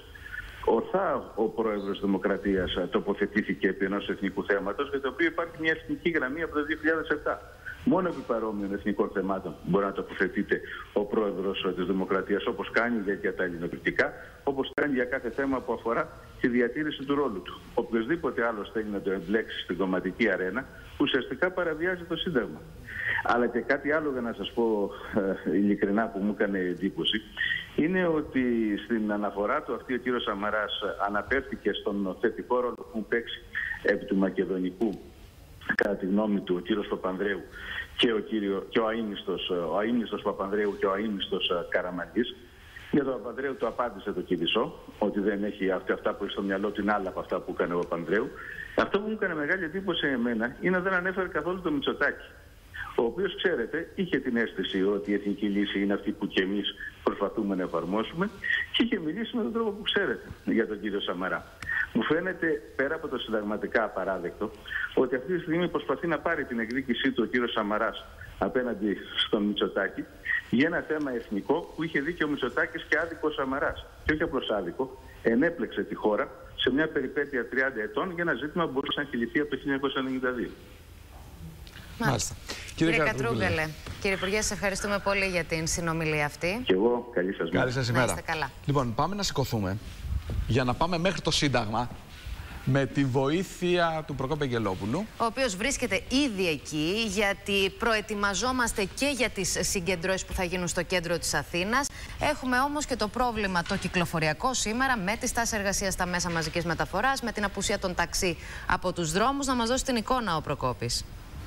Ορθά ο πρόεδρος της Δημοκρατίας τοποθετήθηκε επί ενός εθνικού θέματος, για το οποίο υπάρχει μια εθνική γραμμή από το δύο χιλιάδες επτά. Μόνο επί παρόμοιων εθνικών θεμάτων μπορεί να τοποθετείται ο πρόεδρος της Δημοκρατίας, όπως κάνει για τα ελληνοκριτικά, όπως κάνει για κάθε θέμα που αφορά τη διατήρηση του ρόλου του. Οποιοςδήποτε άλλος θέλει να το εμπλέξει στην κομματική αρένα, ουσιαστικά παραβιάζει το Σύνταγμα. Αλλά και κάτι άλλο για να σας πω ε, ειλικρινά που μου έκανε εντύπωση, είναι ότι στην αναφορά του αυτή ο κύριος Σαμαράς αναφέρθηκε στον θετικό ρόλο που παίξει επί του μακεδονικού, κατά τη γνώμη του, ο κύριος Παπανδρέου και ο, κύριο, και ο αείμνηστος, ο αείμνηστος Παπανδρέου και ο αείμνηστος Καραμανλής. Για τον Παπανδρέου το απάντησε το Κηδισό, ότι δεν έχει αυτά που έχει στο μυαλό του είναι άλλα από αυτά που έκανε ο Παπανδρέου. Αυτό που μου έκανε μεγάλη εντύπωση εμένα είναι ότι δεν ανέφερε καθόλου το Μητσοτάκη, ο οποίος, ξέρετε, είχε την αίσθηση ότι η εθνική λύση είναι αυτή που και εμείς προσπαθούμε να εφαρμόσουμε και είχε μιλήσει με τον τρόπο που ξέρετε για τον κύριο Σαμαρά. Μου φαίνεται, πέρα από το συνταγματικά απαράδεκτο, ότι αυτή τη στιγμή προσπαθεί να πάρει την εκδίκησή του ο κύριος Σαμαράς απέναντι στον Μητσοτάκη για ένα θέμα εθνικό που είχε δει και ο Μητσοτάκης και άδικο Σαμαράς. Και όχι απλώς άδικο, ενέπλεξε τη χώρα σε μια περιπέτεια τριάντα ετών για ένα ζήτημα που μπορούσε να έχει λυθεί από το χίλια εννιακόσια ενενήντα δύο. Μάλιστα. Κύριε, κύριε Κατρούγκαλε, κύριε Υπουργέ, σας ευχαριστούμε πολύ για την συνομιλία αυτή. Και εγώ, καλή σας μέρα. Καλή σας ημέρα. Να είστε καλά. Λοιπόν, πάμε να σηκωθούμε για να πάμε μέχρι το Σύνταγμα με τη βοήθεια του Προκόπη Αγγελόπουλου. Ο οποίος βρίσκεται ήδη εκεί, γιατί προετοιμαζόμαστε και για τις συγκεντρώσεις που θα γίνουν στο κέντρο της Αθήνας. Έχουμε όμως και το πρόβλημα το κυκλοφοριακό σήμερα με τη στάση εργασίας στα μέσα μαζικής μεταφοράς, με την απουσία των ταξί από τους δρόμους. Να μας δώσει την εικόνα ο Προκόπης.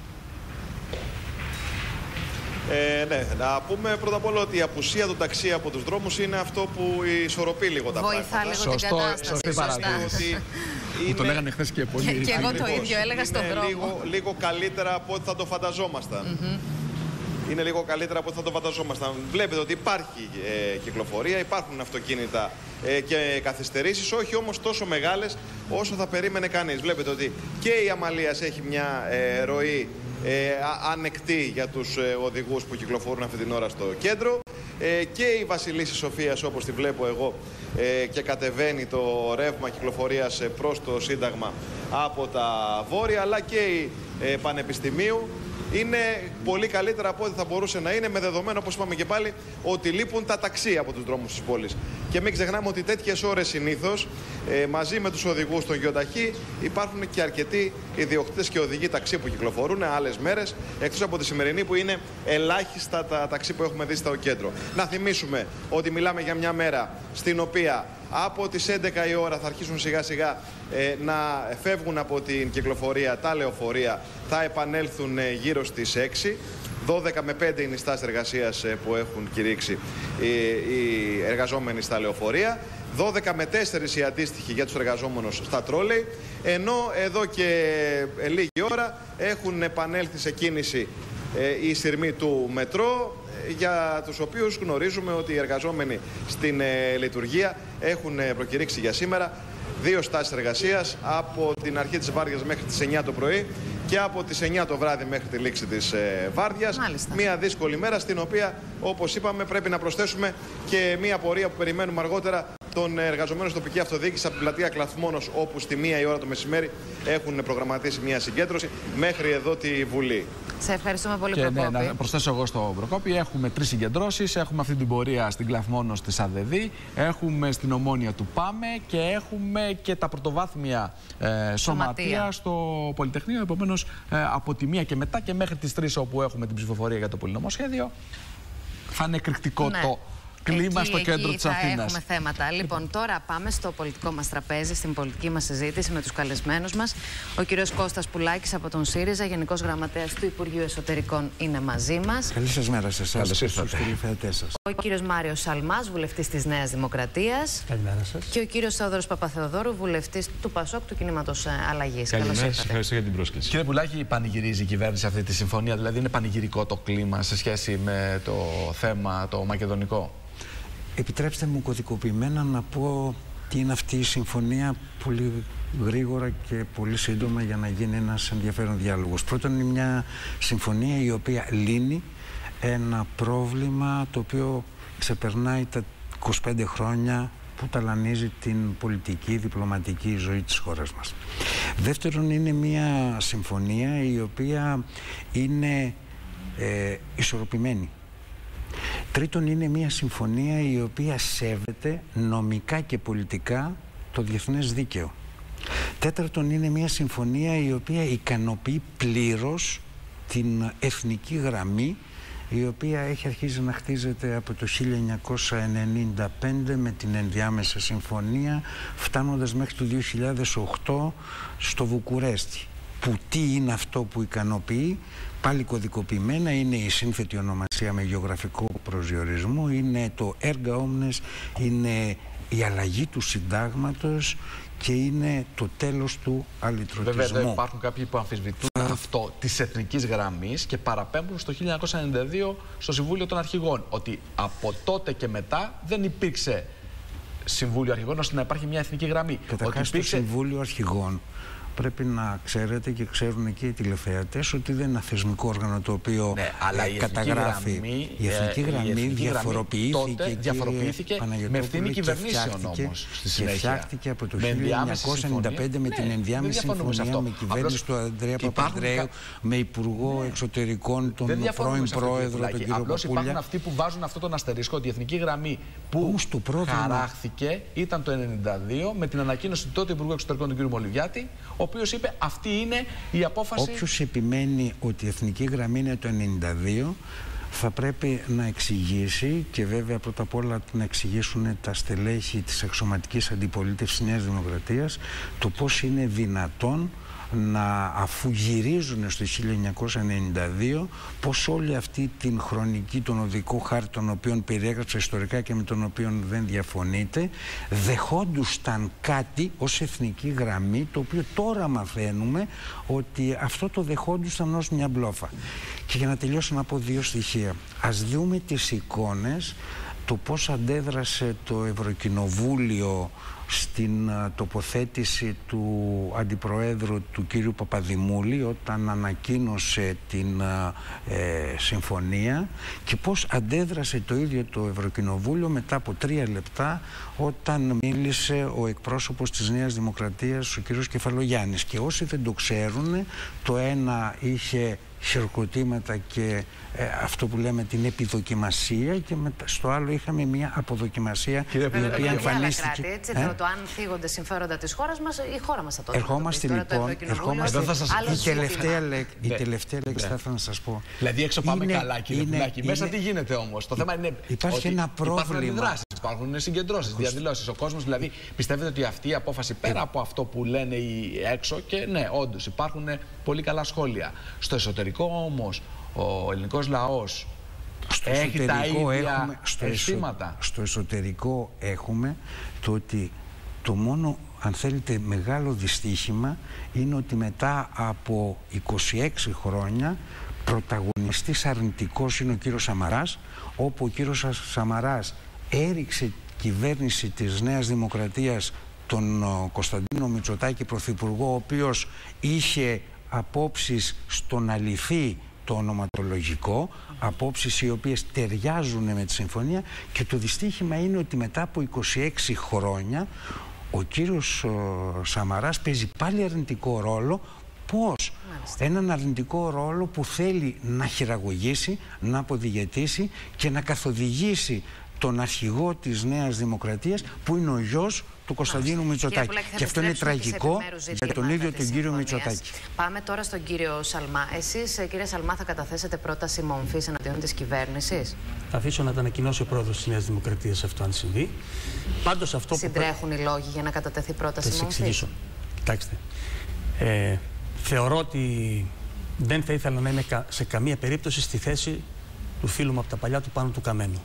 Ε, ναι, να πούμε πρώτα απ' όλα ότι η απουσία του ταξί από τους δρόμους είναι αυτό που ισορροπεί λίγο τα Βοηθά πράγματα. λίγο την κατάσταση. Σωστή παρατήρηση. Είναι... Το λέγανε χθες και πολύ. Και, και εγώ το Ακριβώς. ίδιο έλεγα στον είναι δρόμο. λίγο, λίγο καλύτερα από ό,τι θα το φανταζόμασταν. Mm-hmm. Είναι λίγο καλύτερα από ό,τι θα το φανταζόμασταν. Βλέπετε ότι υπάρχει ε, κυκλοφορία, υπάρχουν αυτοκίνητα ε, και καθυστερήσεις, όχι όμως τόσο μεγάλες όσο θα περίμενε κανείς. Βλέπετε ότι και η Αμαλίας έχει μια ε, ροή Ε, ανεκτή για τους ε, οδηγούς που κυκλοφορούν αυτή την ώρα στο κέντρο, ε, και η Βασιλίσσης Σοφίας, όπως τη βλέπω εγώ, ε, και κατεβαίνει το ρεύμα κυκλοφορίας ε, προς το Σύνταγμα από τα βόρεια, αλλά και η ε, Πανεπιστημίου είναι πολύ καλύτερα από ό,τι θα μπορούσε να είναι, με δεδομένο, όπως είπαμε και πάλι, ότι λείπουν τα ταξί από τους δρόμους της πόλης. Και μην ξεχνάμε ότι τέτοιες ώρες συνήθως, ε, μαζί με τους οδηγούς των γεωταχή, υπάρχουν και αρκετοί ιδιοκτήτες και οδηγοί ταξί που κυκλοφορούν άλλες μέρες, εκτός από τη σημερινή που είναι ελάχιστα τα ταξί που έχουμε δει στο κέντρο. Να θυμίσουμε ότι μιλάμε για μια μέρα στην οποία από τις έντεκα η ώρα θα αρχίσουν σιγά σιγά ε, να φεύγουν από την κυκλοφορία τα λεωφορεία, θα επανέλθουν ε, γύρω στις έξι. δώδεκα με πέντε είναι οι στάσεις εργασίας ε, που έχουν κηρύξει οι, οι εργαζόμενοι στα λεωφορεία. δώδεκα με τέσσερα οι αντίστοιχοι για τους εργαζόμενους στα τρόλεϊ. Ενώ εδώ και ε, λίγη ώρα έχουν επανέλθει σε κίνηση ε, οι σειρμοί του μετρό, για τους οποίους γνωρίζουμε ότι οι εργαζόμενοι στην ε, λειτουργία έχουν ε, προκηρύξει για σήμερα δύο στάσεις εργασίας, από την αρχή της βάρδιας μέχρι τις εννιά το πρωί και από τις εννιά το βράδυ μέχρι τη λήξη της ε, βάρδιας. Μάλιστα. Μια δύσκολη μέρα, στην οποία, όπως είπαμε, πρέπει να προσθέσουμε και μια πορεία που περιμένουμε αργότερα των εργαζομένων στην τοπική αυτοδιοίκηση από την πλατεία Κλαθμόνος, όπου στη μία η ώρα το μεσημέρι έχουν προγραμματίσει μια συγκέντρωση μέχρι εδώ τη Βουλή. Σε ευχαριστούμε πολύ, Και Προκόπη. ναι, να προσθέσω εγώ στον Προκόπη. Έχουμε τρεις συγκεντρώσεις. Έχουμε αυτή την πορεία στην Κλαθμόνος της ΑΔΕΔΗ. Έχουμε στην Ομόνια του ΠΑΜΕ και έχουμε και τα πρωτοβάθμια ε, σωματεία στο Πολυτεχνείο. Επομένως, ε, από τη μία και μετά και μέχρι τις τρεις, όπου έχουμε την ψηφοφορία για το πολυνομοσχέδιο, θα είναι εκρηκτικό Ναι. το κλίμα Εκεί, στο κέντρο εκεί της θα Αθήνας. έχουμε θέματα. Λοιπόν, τώρα πάμε στο πολιτικό μας τραπέζι, στην πολιτική μας συζήτηση με τους καλεσμένους μας. Ο κύριος Κώστας Πουλάκης από τον ΣΥΡΙΖΑ, Γενικός Γραμματέας του Υπουργείου Εσωτερικών, είναι μαζί μας. Καλή σας μέρα σε εσάς και στους τηλεθεατές σας. Ο κύριος Μάριος Σαλμάς, βουλευτής της Νέας Δημοκρατίας. Καλημέρα σας. Και ο κύριος Θεόδωρος Παπαθεοδόρου, βουλευτής του ΠΑΣΟΚ, του Κινήματος Αλλαγής. Καλώς Καλημέρα, σας ήρθατε. ευχαριστώ για την πρόσκληση. Κύριε Πουλάκη, πανηγυρίζει η κυβέρνηση αυτή τη συμφωνία? Δηλαδή, είναι πανηγυρικό το κλίμα σε σχέση με το θέμα το μακεδονικό? Επιτρέψτε μου κωδικοποιημένα να πω τι είναι αυτή η συμφωνία, πολύ γρήγορα και πολύ σύντομα, για να γίνει ένας ενδιαφέρον διάλογος. Πρώτον, είναι μια συμφωνία η οποία λύνει ένα πρόβλημα το οποίο ξεπερνάει τα είκοσι πέντε χρόνια που ταλανίζει την πολιτική, διπλωματική ζωή της χώρας μας. Δεύτερον, είναι μια συμφωνία η οποία είναι ε, ισορροπημένη. Τρίτον, είναι μια συμφωνία η οποία σέβεται νομικά και πολιτικά το διεθνές δίκαιο. Τέταρτον, είναι μια συμφωνία η οποία ικανοποιεί πλήρως την εθνική γραμμή, η οποία έχει αρχίσει να χτίζεται από το χίλια εννιακόσια ενενήντα πέντε με την ενδιάμεσα συμφωνία, φτάνοντας μέχρι το δύο χιλιάδες οκτώ στο Βουκουρέστι. Που τι είναι αυτό που ικανοποιεί? Πάλι κωδικοποιημένα, είναι η σύνθετη ονομασία με γεωγραφικό προσδιορισμό, είναι το erga omnes, είναι η αλλαγή του συντάγματος και είναι το τέλος του αλυτρωτισμού. Βέβαια, εδώ υπάρχουν κάποιοι που αμφισβητούν αυτό της εθνικής γραμμής και παραπέμπουν στο χίλια εννιακόσια ενενήντα δύο στο Συμβούλιο των Αρχηγών. Ότι από τότε και μετά δεν υπήρξε Συμβούλιο Αρχηγών ώστε να υπάρχει μια εθνική γραμμή. Καταρχάς, ότι υπήρξε... το Συμβούλιο Αρχηγών, πρέπει να ξέρετε και ξέρουν και οι τηλεθεατές ότι δεν είναι ένα θεσμικό όργανο το οποίο ναι, αλλά η καταγράφει. Γραμμή, η εθνική γραμμή, η εθνική διαφοροποιήθηκε, γραμμή διαφοροποιήθηκε με ευθύνη κυβερνήσεων όμως στη συνέχεια. Και φτιάχτηκε από το χίλια εννιακόσια ενενήντα πέντε με ναι, την ενδιάμεση συμφωνία με κυβέρνηση του Ανδρέα Παπανδρέου, με υπουργό ναι. εξωτερικών τον πρώην πρόεδρο τον κύριο Απλώς Παπούλια. Υπάρχουν αυτοί που βάζουν αυτό τον αστερίσκο ότι η εθνική γραμμή που χαράχθηκε ήταν το ενενήντα δύο με την ανακοίνωση του τότε Υπουργού Εξωτερικών του κ. Μολυβιάτη, ο οποίος είπε αυτή είναι η απόφαση. Όποιος επιμένει ότι η εθνική γραμμή είναι το ενενήντα δύο θα πρέπει να εξηγήσει, και βέβαια πρώτα απ' όλα να εξηγήσουν τα στελέχη της αξιωματικής αντιπολίτευσης Νέας Δημοκρατίας, το πώς είναι δυνατόν να, αφού γυρίζουν στο χίλια εννιακόσια ενενήντα δύο, πως όλη αυτή την χρονική, τον οδικό χάρτη τον οποίον περιέγραψε ιστορικά και με τον οποίο δεν διαφωνείτε, δεχόντουσαν κάτι ως εθνική γραμμή, το οποίο τώρα μαθαίνουμε ότι αυτό το δεχόντουσαν ως μια μπλόφα. Και για να τελειώσω να πω δύο στοιχεία. Ας δούμε τις εικόνες, το πώς αντέδρασε το Ευρωκοινοβούλιο στην uh, τοποθέτηση του Αντιπροέδρου του κύριου Παπαδημούλη όταν ανακοίνωσε την uh, ε, συμφωνία, και πώς αντέδρασε το ίδιο το Ευρωκοινοβούλιο μετά από τρία λεπτά όταν μίλησε ο εκπρόσωπος της Νέας Δημοκρατίας, ο κύριος Κεφαλογιάννης. Και όσοι δεν το ξέρουν, το ένα είχε χειροκροτήματα και ε, αυτό που λέμε την επιδοκιμασία, και μετά, στο άλλο είχαμε μια αποδοκιμασία, Κύριε, η οποία εμφανίστηκε. Κράτη, έτσι, ε? το, το αν θίγονται συμφέροντα της χώρας μας, η χώρα μας θα το ερχόμαστε το λοιπόν, ερχόμαστε, θα σας... η τελευταία, λέ... η τελευταία λέξη θα ήθελα να σας πω. Δηλαδή έξω πάμε είναι, καλά, κύριε είναι, Πουλάκη, μέσα είναι... τι γίνεται όμως? Το θέμα είναι υπάρχει ότι ένα πρόβλημα. Υπάρχουν αντιδράσεις, υπάρχουν συγκεντρώσεις, διαδηλώσεις. Ο κόσμος δηλαδή πιστεύετε ότι αυτή η απόφαση, πέρα από αυτό που λένε οι έξω, και ναι, όντως υπάρχουν πολύ καλά σχόλια. Στο εσωτερικό όμως, ο ελληνικός λαός στο έχει τα ίδια έχουμε, στο αισθήματα. Εσω, στο εσωτερικό έχουμε το ότι το μόνο, αν θέλετε, μεγάλο δυστύχημα είναι ότι μετά από είκοσι έξι χρόνια πρωταγωνιστής αρνητικός είναι ο κύριος Σαμαράς, όπου ο κύριος Σαμαράς έριξε κυβέρνηση της Νέας Δημοκρατίας τον Κωνσταντίνο Μητσοτάκη πρωθυπουργό, ο οποίος είχε απόψεις στον αληθή το ονοματολογικό, απόψεις οι οποίες ταιριάζουν με τη συμφωνία, και το δυστύχημα είναι ότι μετά από είκοσι έξι χρόνια ο κύριος ο, Σαμαράς παίζει πάλι αρνητικό ρόλο. Πώς? Μάλιστα. Έναν αρνητικό ρόλο που θέλει να χειραγωγήσει, να αποδιγετήσει και να καθοδηγήσει τον αρχηγό της Νέας Δημοκρατίας, που είναι ο γιος του Κωνσταντίνου Μητσοτάκη. Πουλάκη, και αυτό είναι τραγικό για τον ίδιο τον κύριο Μητσοτάκη. Πάμε τώρα στον κύριο Σαλμά. Εσείς, κύριε Σαλμά, θα καταθέσετε πρόταση μομφής εναντίον της κυβέρνησης? Θα αφήσω να τα ανακοινώσει ο πρόεδρος της Νέας Δημοκρατίας αυτό, αν συμβεί. Πάντως αυτό Συντρέχουν που... οι λόγοι για να κατατεθεί πρόταση μομφής? Θα σας εξηγήσω. Κοιτάξτε. Ε, θεωρώ ότι δεν θα ήθελα να είμαι σε καμία περίπτωση στη θέση του φίλου μου από τα παλιά, του Πάνου του Καμένου.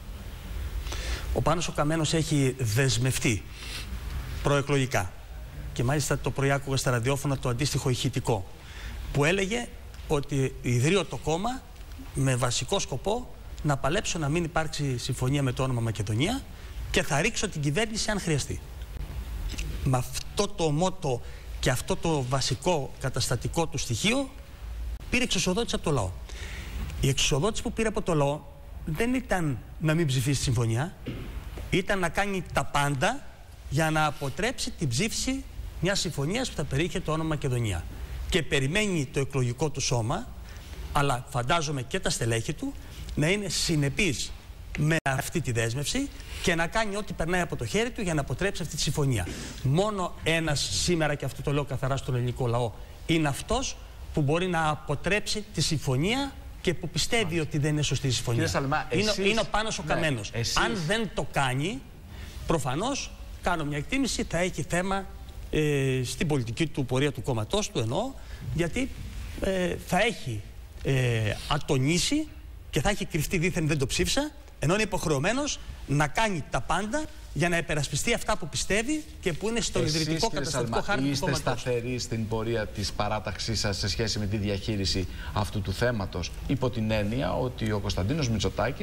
Ο Πάνος ο Καμένος έχει δεσμευτεί προεκλογικά, και μάλιστα το πρωί άκουγα στα ραδιόφωνα το αντίστοιχο ηχητικό, που έλεγε ότι ιδρύω το κόμμα με βασικό σκοπό να παλέψω να μην υπάρξει συμφωνία με το όνομα Μακεδονία και θα ρίξω την κυβέρνηση αν χρειαστεί. Με αυτό το μότο και αυτό το βασικό καταστατικό του στοιχείο πήρε εξουσιοδότηση από το λαό. Η εξουσιοδότηση που πήρε από το λαό δεν ήταν να μην ψηφίσει τη συμφωνία, ήταν να κάνει τα πάντα για να αποτρέψει την ψήφιση μιας συμφωνίας που θα περιείχε το όνομα Μακεδονία. Και περιμένει το εκλογικό του σώμα, αλλά φαντάζομαι και τα στελέχη του, να είναι συνεπείς με αυτή τη δέσμευση και να κάνει ό,τι περνάει από το χέρι του για να αποτρέψει αυτή τη συμφωνία. Μόνο ένας σήμερα, και αυτό το λέω καθαρά στον ελληνικό λαό, είναι αυτός που μπορεί να αποτρέψει τη συμφωνία και που πιστεύει ότι δεν είναι σωστή η συμφωνία. Σαλμά, είναι, εσείς... είναι ο Πάνος ο ναι, Καμένος. εσείς... Αν δεν το κάνει, προφανώς, κάνω μια εκτίμηση, θα έχει θέμα ε, στην πολιτική του πορεία του κόμματός του, εννοώ, γιατί ε, θα έχει ε, ατονίσει και θα έχει κρυφτεί δήθεν δεν το ψήφισα, ενώ είναι υποχρεωμένος να κάνει τα πάντα για να υπερασπιστεί αυτά που πιστεύει και που είναι στον Εσείς, ιδρυτικό καταστατικό χάρτη του κόμματος. Είστε σταθεροί στην πορεία της παράταξής σας σε σχέση με τη διαχείριση αυτού του θέματος, υπό την έννοια ότι ο Κωνσταντίνος Μητσοτάκης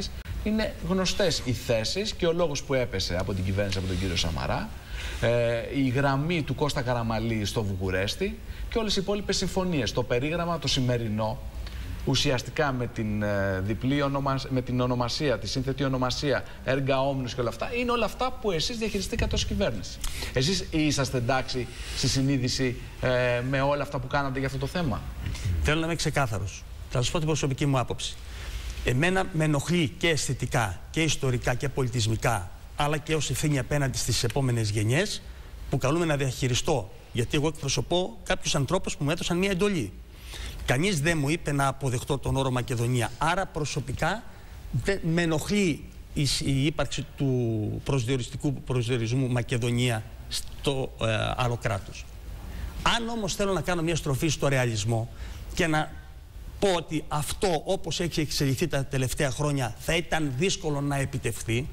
Είναι γνωστές οι θέσεις και ο λόγος που έπεσε από την κυβέρνηση, από τον κύριο Σαμαρά, ε, η γραμμή του Κώστα Καραμανλή στο Βουκουρέστι και όλες οι υπόλοιπες συμφωνίες. Το περίγραμμα το σημερινό, ουσιαστικά με την ε, διπλή ονομασία, με την ονομασία, τη σύνθετη ονομασία, έργα όμνους και όλα αυτά, είναι όλα αυτά που εσείς διαχειριστήκατε ως κυβέρνηση. Εσείς είσαστε εντάξει στη συνείδηση ε, με όλα αυτά που κάνατε για αυτό το θέμα? Θέλω να είμαι ξεκάθαρος. Θα σας πω την προσωπική μου άποψη. Εμένα με ενοχλεί και αισθητικά και ιστορικά και πολιτισμικά, αλλά και ως ευθύνη απέναντι στις επόμενες γενιές, που καλούμε να διαχειριστώ. Γιατί εγώ εκπροσωπώ κάποιους ανθρώπους που μου έδωσαν μια εντολή. Κανείς δεν μου είπε να αποδεχτώ τον όρο Μακεδονία. Άρα προσωπικά δεν με ενοχλεί η, η ύπαρξη του προσδιοριστικού προσδιορισμού Μακεδονία στο ε, άλλο κράτος. Αν όμως θέλω να κάνω μια στροφή στο ρεαλισμό και να πω ότι αυτό, όπως έχει εξελιχθεί τα τελευταία χρόνια, θα ήταν δύσκολο να επιτευχθεί,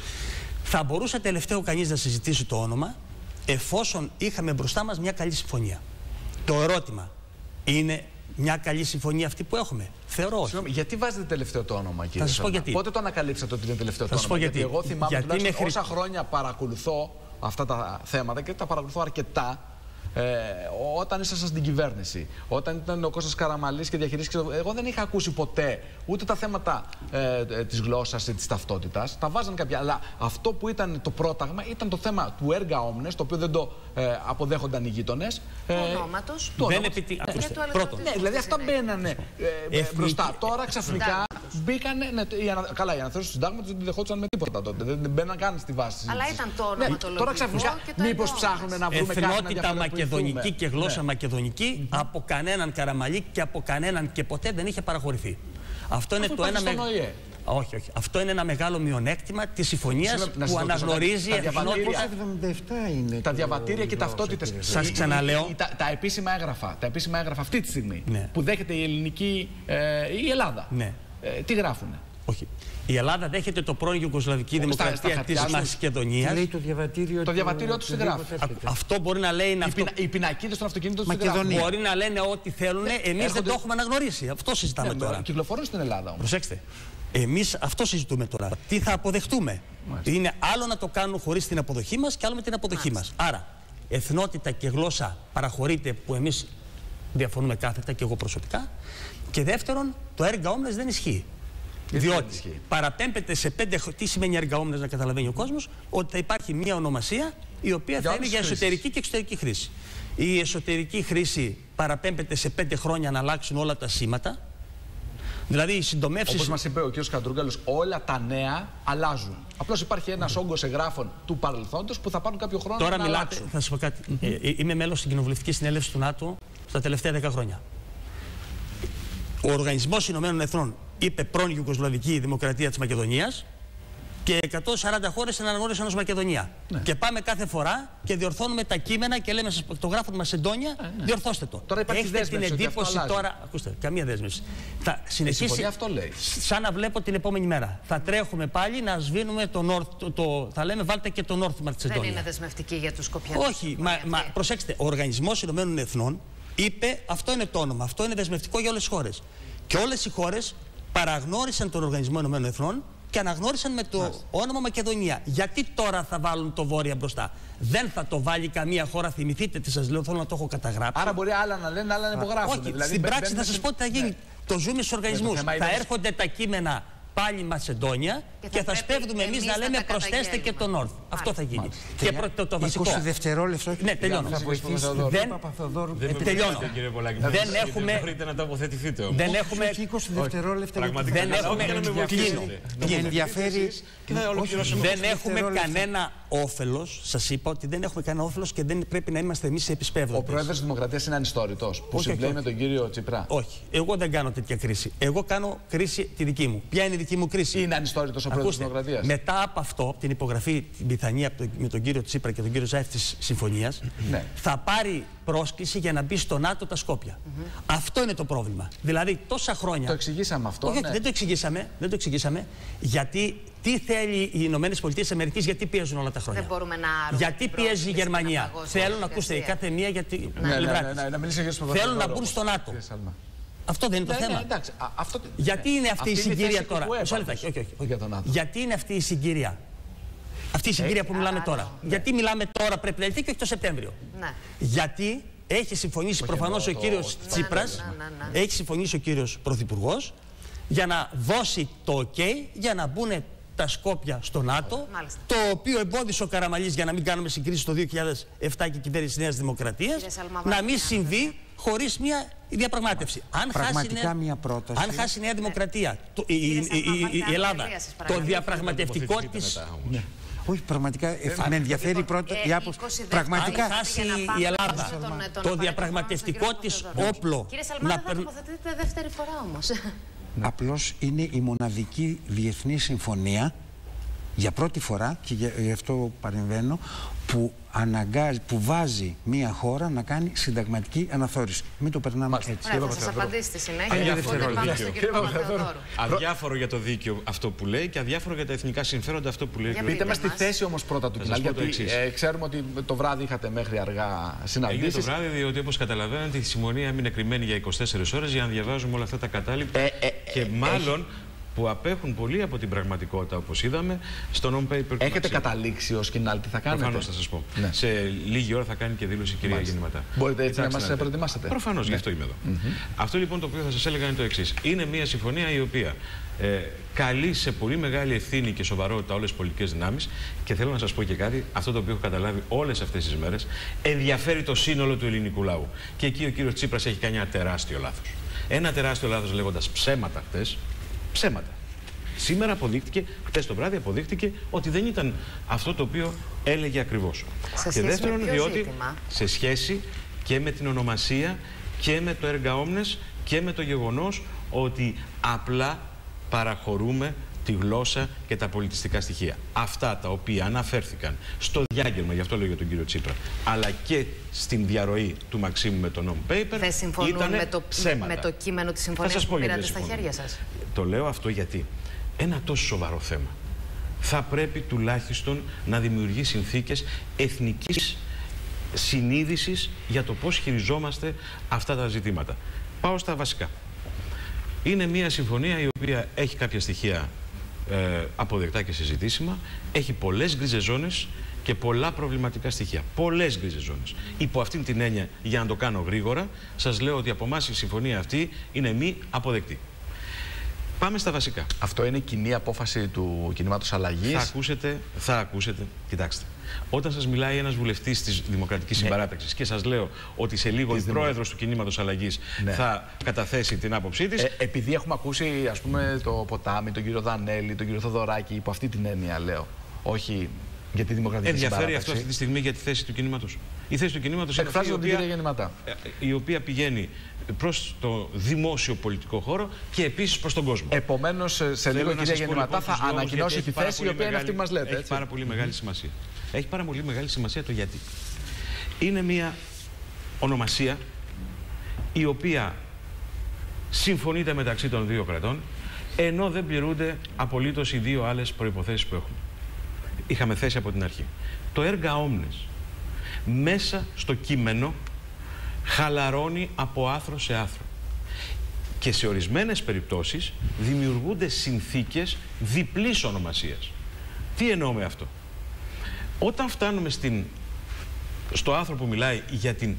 θα μπορούσε τελευταίο κανείς να συζητήσει το όνομα, εφόσον είχαμε μπροστά μας μια καλή συμφωνία. Το ερώτημα είναι μια καλή συμφωνία αυτή που έχουμε? Θεωρώ όχι. Συγγνώμη, γιατί βάζετε τελευταίο το όνομα, κύριε? Θα σας πω γιατί. Πότε το ανακαλύψατε ότι είναι τελευταίο το όνομα? όνομα? Γιατί. γιατί εγώ θυμάμαι γιατί τουλάχιστον μέχρι... όσα χρόνια παρακολουθώ αυτά τα θέματα και τα παρακολουθώ αρκετά. Ε, όταν ήσασταν στην κυβέρνηση, όταν ήταν ο Κώστας Καραμανλής και διαχειρίστηκε, εγώ δεν είχα ακούσει ποτέ ούτε τα θέματα ε, ε, της γλώσσας ή της ταυτότητας. Τα βάζαν κάποια. Αλλά αυτό που ήταν το πρόταγμα ήταν το θέμα του έργα όμνες, το οποίο δεν το ε, αποδέχονταν οι γείτονες. Ε, του ονόματος. Του δεν επιτι... ε, ακούστε, πρώτον. Ναι, δηλαδή αυτά μπαίνανε ε, ε, μπροστά. Τώρα ξαφνικά μπήκανε. Ναι, η ανα... Καλά, οι αναθεώρηση του συντάγματος δεν τη δεχόντουσαν με τίποτα τότε. Δεν μπαίναν καν στη βάση. Αλλά ήταν το όνομα ναι, το λογικό. Τώρα ξαφνικά μήπως ψάχνουμε να βρούμε κάτι να μακεδονική και γλώσσα ναι. μακεδονική mm-hmm. από κανέναν Καραμανλή και από κανέναν και ποτέ δεν είχε παραχωρηθεί. Αυτό είναι το ένα με... Όχι, όχι. Αυτό είναι ένα μεγάλο μειονέκτημα της συμφωνίας που αναγνωρίζει τα διαβατήρια, είναι τα διαβατήρια και ταυτότητες. Σας ξαναλέω. Τα, τα επίσημα έγγραφα, τα επίσημα έγγραφα αυτή τη στιγμή ναι. που δέχεται η ελληνική, ε, η Ελλάδα. Ναι. Ε, τι γράφουνε? Όχι. Η Ελλάδα δέχεται το πρώην Ιουγκοσλαβική Δημοκρατία της Μακεδονίας. Λέει το διαβατήριο, το διαβατήριο του γράφει. Αυτό μπορεί να λέει. Οι, αυτό... οι πινακίδες των αυτοκινήτων του γράφουν. Μπορεί να λένε ό,τι θέλουν. Εμείς έρχονται... δεν το έχουμε αναγνωρίσει. Αυτό συζητάμε ναι, τώρα. Κυκλοφορούν στην Ελλάδα όμως. Προσέξτε. Εμείς αυτό συζητούμε τώρα. Τι θα αποδεχτούμε? Μάλιστα. Είναι άλλο να το κάνουν χωρίς την αποδοχή μας και άλλο με την αποδοχή μας. Άρα, εθνότητα και γλώσσα παραχωρείται, που εμείς διαφωνούμε κάθετα και εγώ προσωπικά. Και δεύτερον, το έργα όμνες δεν ισχύει. Διότι παραπέμπεται σε πέντε χρόνια. Τι σημαίνει έργα όμνες, να καταλαβαίνει ο κόσμος? Ότι θα υπάρχει μια ονομασία η οποία για θα είναι για εσωτερική και εξωτερική χρήση. Η εσωτερική χρήση παραπέμπεται σε πέντε χρόνια να αλλάξουν όλα τα σήματα. Δηλαδή οι συντομεύσεις. Όπως μας είπε ο κ. Καντρούγκαλος, όλα τα νέα αλλάζουν. Απλώς υπάρχει ένας όγκος εγγράφων του παρελθόντος που θα πάρουν κάποιο χρόνο Τώρα να μιλάτε, αλλάξουν. θα σας πω κάτι. Mm-hmm. ε, είμαι μέλος στην κοινοβουλευτική συνέλευση του ΝΑΤΟ στα τελευταία δέκα χρόνια. Ο Οργανισμός Ηνωμένων Εθνών είπε πρώην Ιουγκοσλαβική Δημοκρατία της Μακεδονίας και εκατόν σαράντα χώρες την αναγνώρισαν ως Μακεδονία. Ναι. Και πάμε κάθε φορά και διορθώνουμε τα κείμενα και λέμε σας το γράφω Μασεντόνια, ε, ναι. διορθώστε το. Τώρα υπάρχει Έχετε δέσμευση, την εντύπωση τώρα. Ακούστε, καμία δέσμευση. Θα συνεχίσει. Αυτό λέει. Σαν να βλέπω την επόμενη μέρα. Θα τρέχουμε πάλι να σβήνουμε το North. Το, το, θα λέμε βάλτε και το North Μασεντόνια. Δεν είναι δεσμευτική για τους Σκοπιανούς. Όχι, μα, μα προσέξτε. Ο Οργανισμός Ηνωμένων Εθνών είπε αυτό είναι το όνομα. Αυτό είναι δεσμευτικό για όλες τις χώρες. Και όλες οι χώρες παραγνώρισαν τον Οργανισμό Ηνωμένων Εθνών και αναγνώρισαν με το Μάλιστα. όνομα Μακεδονία. Γιατί τώρα θα βάλουν το βόρεια μπροστά? Δεν θα το βάλει καμία χώρα. Θυμηθείτε τι σας λέω, θέλω να το έχω καταγράψει. Άρα μπορεί άλλα να λένε, άλλα να υπογράφουν. Όχι, δηλαδή, στην μπαι, πράξη μπαι, θα σας πω τι θα γίνει. Ναι. Το ζούμε στους οργανισμούς. Θα είναι... έρχονται τα κείμενα πάλι Μασεντόνια και θα, και θα σπέβδουμε εμείς να λέμε προσθέστε και το North. Αυτό θα γίνει. Και προ, το, το βασικό. είκοσι δευτερόλεπτα. Ναι, τελειώνω. Θα βοηθήσει. Δεν, δεν τελειώνω. Δεν έχουμε. Μπορείτε να τοποθετηθείτε όμως. Δεν έχουμε. είκοσι δευτερόλεπτα. Δεν έχουμε. Ενδιαφέρει. Δεν έχουμε κανένα όφελος. Σας είπα ότι δεν έχουμε κανένα όφελος και δεν πρέπει να είμαστε εμείς επισπεύδοντες. Ο πρόεδρος της Δημοκρατίας είναι ανιστόρητος που συμπλέει με τον κύριο Τσίπρα? Όχι. Εγώ δεν κάνω τέτοια κρίση. Εγώ κάνω κρίση τη δική μου. Ποια είναι η δική μου κρίση? Είναι ανιστόρητος ο πρόεδρος της Δημοκρατίας? Μετά από αυτό, από την υπογραφή, την πιθανή με τον κύριο Τσίπρα και τον κύριο Ζάεφ της συμφωνίας, ναι. θα πάρει πρόσκληση για να μπει στο ΝΑΤΟ τα Σκόπια. Mm-hmm. Αυτό είναι το πρόβλημα. Δηλαδή τόσα χρόνια. Το εξηγήσαμε αυτό. Όχι, ναι. δεν το εξηγήσαμε. Δεν το εξηγήσαμε. Γιατί τι θέλει οι Ηνωμένες Πολιτείες Αμερικής, γιατί πιέζουν όλα τα χρόνια? Δεν μπορούμε να γιατί πιέζει η Γερμανία? Θέλουν να ακούστε κάθε μία γιατί. Ναι, ναι, ναι, ναι, ναι, ναι, θέλουν να μπουν στο ΝΑΤΟ. Αυτό δεν είναι το ναι, θέμα. Ναι, εντάξει, α, αυτό... Γιατί είναι αυτή, αυτή η συγκυρία τώρα. Όχι, όχι, όχι, όχι για τον άνθρωπο. Γιατί είναι αυτή η συγκυρία. Αυτή η συγκυρία που μιλάμε τώρα. Ναι. Γιατί μιλάμε τώρα πρέπει να λυθεί και όχι το Σεπτέμβριο. Ναι. Γιατί έχει συμφωνήσει προφανώς ο κύριος το... Τσίπρας, ναι, ναι, ναι, ναι. έχει συμφωνήσει ο κύριος Πρωθυπουργός για να δώσει το OK για να μπουν τα Σκόπια στο ΝΑΤΟ, μάλιστα. Το οποίο εμπόδισε ο Καραμανλής, για να μην κάνουμε συγκρίσεις, το δύο χιλιάδες επτά και η κυβέρνηση της Νέας Δημοκρατίας, να μην συμβεί χωρίς μια διαπραγμάτευση. Αν Πραγματικά χάσει, μια πρόταση. Αν χάσει η Νέα Δημοκρατία, το, η, η, η, η, η Ελλάδα, το διαπραγματευτικό της... Ναι. Όχι, πραγματικά ε, με ενδιαφέρει η πρώτη η άποψη. Πραγματικά. Αν χάσει η Ελλάδα το διαπραγματευτικό της όπλο... Κύριε Σαλμάνα, θα τοποθετείτε δεύτερη φορά όμως. Απλώς είναι η μοναδική διεθνή συμφωνία για πρώτη φορά, και γι' αυτό παρεμβαίνω, που αναγκάζει, που βάζει μια χώρα να κάνει συνταγματική αναθεώρηση. Μην το περνάμε έτσι. Ωραία, θα σας απαντήσει στη συνέχεια. Αδιάφορο για το δίκαιο αυτό που λέει και αδιάφορο για τα εθνικά συμφέροντα αυτό που λέει. Πείτε μας τη θέση όμως πρώτα του κοινού. Γιατί ε, ξέρουμε ότι το βράδυ είχατε μέχρι αργά συναντήσεις. Έγινε το βράδυ, διότι όπως καταλαβαίνετε η συμφωνία έμεινε κρυμμένη για είκοσι τέσσερις ώρες για να διαβάζουμε όλα αυτά τα κατάλοιπα. Ε, ε, και ε, μάλλον. Έχει... που απέχουν πολύ από την πραγματικότητα, όπως είδαμε, στο non-paper. Έχετε καταλήξει ως κοινάλ τι θα κάνετε? Προφανώς θα σας πω. Ναι. Σε λίγη ώρα θα κάνει και δήλωση η κυρία Γεννηματά. Μπορείτε έτσι να μας προετοιμάσετε? Προφανώς, ναι. Γι' αυτό είμαι εδώ. Mm-hmm. Αυτό λοιπόν το οποίο θα σας έλεγα είναι το εξής. Είναι μια συμφωνία η οποία ε, καλεί σε πολύ μεγάλη ευθύνη και σοβαρότητα όλες τις πολιτικές δυνάμεις, και θέλω να σας πω και κάτι, αυτό το οποίο έχω καταλάβει όλες αυτές τις μέρες, ενδιαφέρει το σύνολο του ελληνικού λαού. Και εκεί ο κύριος Τσίπρας έχει κάνει ένα τεράστιο λάθος. Ένα τεράστιο λάθος λέγοντας ψέματα χτες. Ψέματα. Σήμερα αποδείχτηκε, χτες το βράδυ αποδείχτηκε ότι δεν ήταν αυτό το οποίο έλεγε ακριβώς. Σε και δεύτερον, διότι ζήτημα? σε σχέση και με την ονομασία και με το έργα όμνες και με το γεγονός ότι απλά παραχωρούμε τη γλώσσα και τα πολιτιστικά στοιχεία. Αυτά τα οποία αναφέρθηκαν στο διάγγελμα, γι' αυτό λέω για τον κύριο Τσίπρα, αλλά και στην διαρροή του Μαξίμου με το non-paper, δεν συμφωνούν με το, με το κείμενο της συμφωνίας που πήρατε στα χέρια σας. Το λέω αυτό γιατί ένα τόσο σοβαρό θέμα θα πρέπει τουλάχιστον να δημιουργεί συνθήκες εθνικής συνείδησης για το πώς χειριζόμαστε αυτά τα ζητήματα. Πάω στα βασικά. Είναι μια συμφωνία η οποία έχει κάποια στοιχεία ε, αποδεκτά και συζητήσιμα, έχει πολλές γκρίζες ζώνες και πολλά προβληματικά στοιχεία. Πολλές γκρίζες ζώνες. Υπό αυτήν την έννοια, για να το κάνω γρήγορα, σας λέω ότι από εμάς η συμφωνία αυτή είναι μη αποδεκτή. Πάμε στα βασικά. Αυτό είναι κοινή απόφαση του κινήματος αλλαγής. Θα ακούσετε, θα ακούσετε, κοιτάξτε. Όταν σας μιλάει ένας βουλευτής της Δημοκρατικής ναι. Συμπαράταξης και σας λέω ότι σε λίγο της η πρόεδρος του κινήματος αλλαγής ναι. θα καταθέσει την άποψή της. Ε, επειδή έχουμε ακούσει, ας πούμε, το Ποτάμι, τον κύριο Δανέλη, τον κύριο Θοδωράκη, υπό αυτή την έννοια λέω. Όχι για τη Δημοκρατική Συμπαράταξη. Ενδιαφέρει αυτό αυτή τη στιγμή για τη θέση του κινήματος? Η θέση του κινήματος είναι αυτή η οποία, η οποία πηγαίνει προς το δημόσιο πολιτικό χώρο και επίσης προς τον κόσμο. Επομένως, σε λίγο η κυρία Γεννηματά θα ανακοινώσει τη θέση η οποία είναι αυτή που μας λέτε. Έχει έτσι. πάρα πολύ μεγάλη σημασία. Έχει πάρα πολύ μεγάλη σημασία το γιατί. Είναι μια ονομασία η οποία συμφωνείται μεταξύ των δύο κρατών, ενώ δεν πληρούνται απολύτως οι δύο άλλες προϋποθέσεις που έχουμε. Είχαμε θέσει από την αρχή. Το έργα όμνες μέσα στο κείμενο χαλαρώνει από άθρο σε άθρο. Και σε ορισμένες περιπτώσεις δημιουργούνται συνθήκες διπλής ονομασίας. Τι εννοώ με αυτό? Όταν φτάνουμε στην, στο άρθρο που μιλάει για την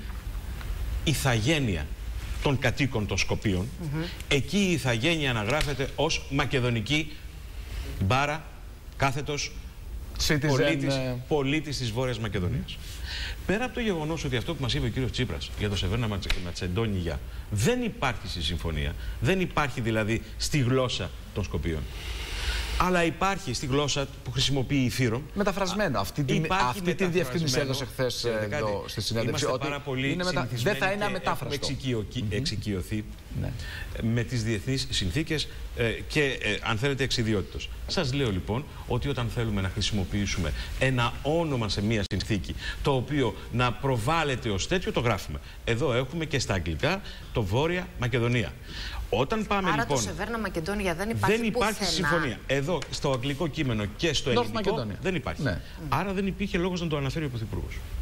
ithαγένεια των κατοίκων των Σκοπίων, mm-hmm. εκεί η ηθαγένεια αναγράφεται ως μακεδονική μπάρα, κάθετος πολίτης, πολίτης της Βόρειας Μακεδονίας. Πέρα από το γεγονός ότι αυτό που μας είπε ο κύριος Τσίπρας για το Σεβέρνα Ματσεντόνιγια δεν υπάρχει στη συμφωνία, δεν υπάρχει δηλαδή στη γλώσσα των Σκοπίων, αλλά υπάρχει στη γλώσσα που χρησιμοποιεί η Φύρομ. Μεταφρασμένο. Αυτή την, αυτή την διευκρίνηση έδωσε χθες εδώ στη συνέντευξη. Είμαστε πάρα πολύ μετα... δεν θα είναι αμετάφραστο. Έχουμε mm-hmm. εξοικειωθεί ναι. με τις διεθνείς συνθήκες ε, και ε, αν θέλετε εξιδιότητος. Σας λέω λοιπόν ότι όταν θέλουμε να χρησιμοποιήσουμε ένα όνομα σε μία συνθήκη το οποίο να προβάλλεται ως τέτοιο, το γράφουμε. Εδώ έχουμε και στα αγγλικά το Βόρεια Μακεδονία. Όταν πάμε Άρα λοιπόν. Το Σεβέρνα Μακεδόνια δεν υπάρχει. Δεν υπάρχει πουθενά. συμφωνία. Εδώ στο αγγλικό κείμενο και στο ελληνικό δεν υπάρχει. Ναι. Άρα δεν υπήρχε λόγος να το αναφέρει ο Πρωθυπουργός.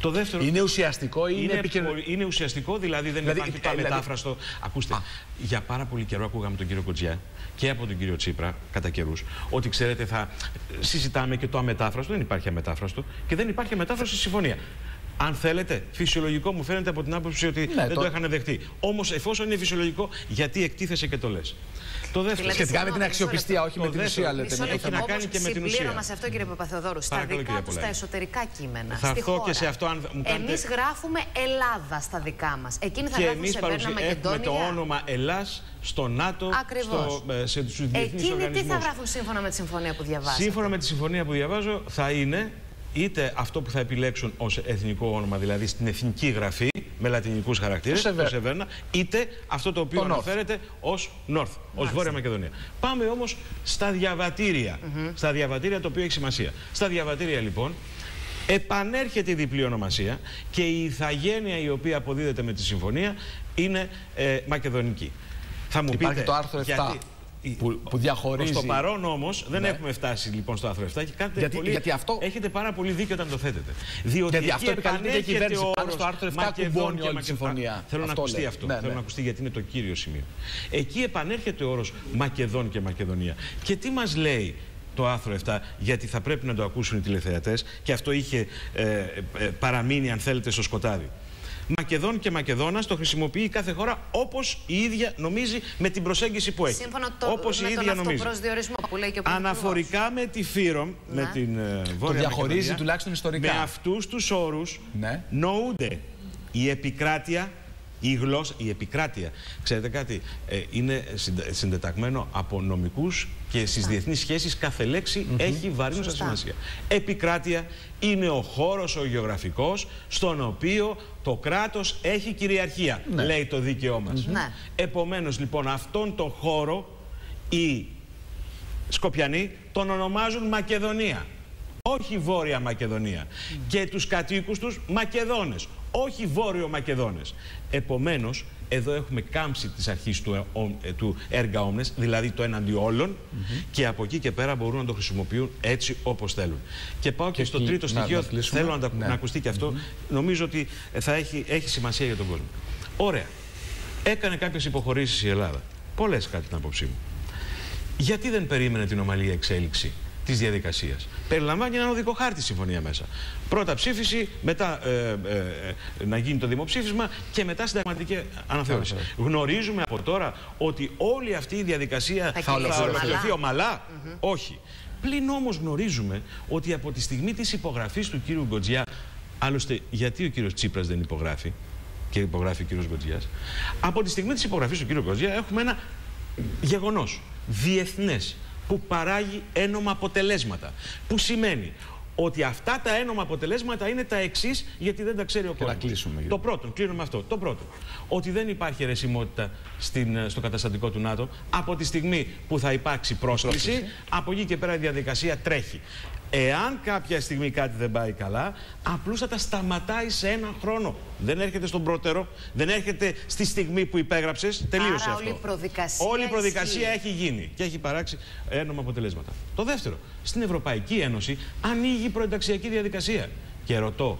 Το δεύτερο. Είναι ουσιαστικό ή είναι, είναι, επικοινωνικό? Είναι ουσιαστικό, δηλαδή δεν δηλαδή, υπάρχει το αμετάφραστο. Δηλαδή... Ακούστε, Α. για πάρα πολύ καιρό ακούγαμε τον κύριο Κοτζιά και από τον κύριο Τσίπρα, κατά καιρούς, ότι ξέρετε, θα συζητάμε και το αμετάφραστο. Δεν υπάρχει αμετάφραστο και δεν υπάρχει αμετάφραστο στη συμφωνία. Αν θέλετε, φυσιολογικό μου φαίνεται από την άποψη ότι ναι, δεν το... το είχαν δεχτεί. Όμως, εφόσον είναι φυσιολογικό, γιατί εκτίθεσαι και το λες. Το δεύτερο. Σχετικά με την αξιοπιστία, όχι με την ουσία, λέτε. Έχει να κάνει και με την ουσία. Συμπλήρωμα σε αυτό, κύριε Παπαθεοδόρου. Στα δικά του, στα εσωτερικά κείμενα. Θα έρθω και σε αυτό, αν μου κάνετε. Εμείς γράφουμε Ελλάδα στα δικά μας. Εκείνοι θα γράφουν Σεβέρνα Μακεδόνια. Έχουμε το όνομα Ελλάς στο ΝΑΤΟ, στο, σε τους διεθνείς οργανισμούς. Εκείνοι τι θα γράφουν σύμφωνα με τη συμφωνία που διαβάζω. Σύμφωνα με τη συμφωνία που διαβάζω, θα είναι είτε αυτό που θα επιλέξουν ως εθνικό όνομα, δηλαδή στην εθνική γραφή, με λατινικούς χαρακτήρες, το Σεβέρνα, είτε αυτό το οποίο το αναφέρεται ως North, ως Βόρεια Μακεδονία. Πάμε όμως στα διαβατήρια, mm-hmm. στα διαβατήρια, το οποίο έχει σημασία. Στα διαβατήρια λοιπόν επανέρχεται η διπλή ονομασία και η ηθαγένεια η οποία αποδίδεται με τη συμφωνία είναι ε, μακεδονική. Θα μου Υπάρχει πείτε, το άρθρο επτά. Γιατί... Που, που διαχωρίζει. Στο παρόν όμως δεν ναι. έχουμε φτάσει λοιπόν στο άρθρο επτά και κάνετε γιατί, πολύ... γιατί αυτό... έχετε πάρα πολύ δίκιο όταν το θέτετε. Διότι γιατί αυτό επικαλείται η κυβέρνηση πάνω στο άρθρο επτά κουμπώνει όλη τη συμφωνία. Θέλω αυτό να ακουστεί λέει. αυτό. Ναι, Θέλω ναι. να ακουστεί γιατί είναι το κύριο σημείο. Εκεί επανέρχεται ο όρος Μακεδόν και Μακεδονία. Και τι μας λέει το άρθρο επτά, γιατί θα πρέπει να το ακούσουν οι τηλεθεατές και αυτό είχε ε, ε, παραμείνει αν θέλετε στο σκοτάδι. Μακεδόν και Μακεδόνας το χρησιμοποιεί κάθε χώρα όπως η ίδια νομίζει με την προσέγγιση που έχει. Σύμφωνα το, όπως με η τον ίδια νομίζει. αυτοπροσδιορισμό που λέει και ο Αναφορικά με τη Φύρομ, ναι. με την uh, Βόρεια το διαχωρίζει Μακεδονία, τουλάχιστον ιστορικά. Με αυτούς τους όρους ναι. νοούνται η επικράτεια, η γλώσσα, η επικράτεια. Ξέρετε κάτι, ε, είναι συντεταγμένο από νομικούς και στις διεθνείς σχέσεις κάθε λέξη mm-hmm. έχει βαρύνουσα σημασία. Επικράτεια είναι ο χώρος ο γεωγραφικός στον οποίο το κράτος έχει κυριαρχία, ναι. λέει το δίκαιό μας. Mm-hmm. ναι. Επομένως λοιπόν αυτόν τον χώρο οι Σκοπιανοί τον ονομάζουν Μακεδονία. Όχι Βόρεια Μακεδονία. Mm. Και τους κατοίκους τους Μακεδόνες. Όχι Βόρειο Μακεδόνες. Επομένως, εδώ έχουμε κάμψη της αρχής του, ε, του έργα όμνες, δηλαδή το έναντι όλων, mm-hmm. και από εκεί και πέρα μπορούν να το χρησιμοποιούν έτσι όπως θέλουν. Και πάω και, και στο εκεί, τρίτο στοιχείο, να, να θέλω να, ναι. να ακουστεί και αυτό, mm-hmm. νομίζω ότι θα έχει, έχει σημασία για τον κόσμο. Ωραία. Έκανε κάποιες υποχωρήσεις η Ελλάδα. Πολλές κατά την άποψή μου. Γιατί δεν περίμενε την ομαλή εξέλιξη της διαδικασίας? Περιλαμβάνει έναν οδικό χάρτη συμφωνία μέσα. Πρώτα ψήφιση, μετά ε, ε, ε, να γίνει το δημοψήφισμα και μετά συνταγματική αναθεώρηση. Yeah. Γνωρίζουμε από τώρα ότι όλη αυτή η διαδικασία θα, θα ολοκληρωθεί ομαλά. Mm-hmm. Όχι. Πλην όμως γνωρίζουμε ότι από τη στιγμή της υπογραφής του κύριου Γκοτζιά, άλλωστε γιατί ο κύριος Τσίπρας δεν υπογράφει και υπογράφει ο κύριος Γκοτζιάς, από τη στιγμή της υπογραφής του κύριου Γκοτζιά έχουμε ένα γεγονός διεθνές που παράγει ένομα αποτελέσματα. Που σημαίνει ότι αυτά τα ένομα αποτελέσματα είναι τα εξής, γιατί δεν τα ξέρει ο κόσμος. Το πρώτο, κλείνουμε αυτό. Το πρώτο, ότι δεν υπάρχει αιρεσιμότητα στην, στο καταστατικό του ΝΑΤΟ από τη στιγμή που θα υπάρξει πρόσκληση, πρόσκληση. Από εκεί και πέρα η διαδικασία τρέχει. Εάν κάποια στιγμή κάτι δεν πάει καλά, απλούστατα σταματάει σε έναν χρόνο. Δεν έρχεται στον πρώτερο, δεν έρχεται στη στιγμή που υπέγραψες. Τελείωσε Άρα, αυτό. Όλη η προδικασία, όλη η προδικασία έχει γίνει και έχει παράξει ένομα αποτελέσματα. Το δεύτερο, στην Ευρωπαϊκή Ένωση ανοίγει προενταξιακή διαδικασία. Και ρωτώ,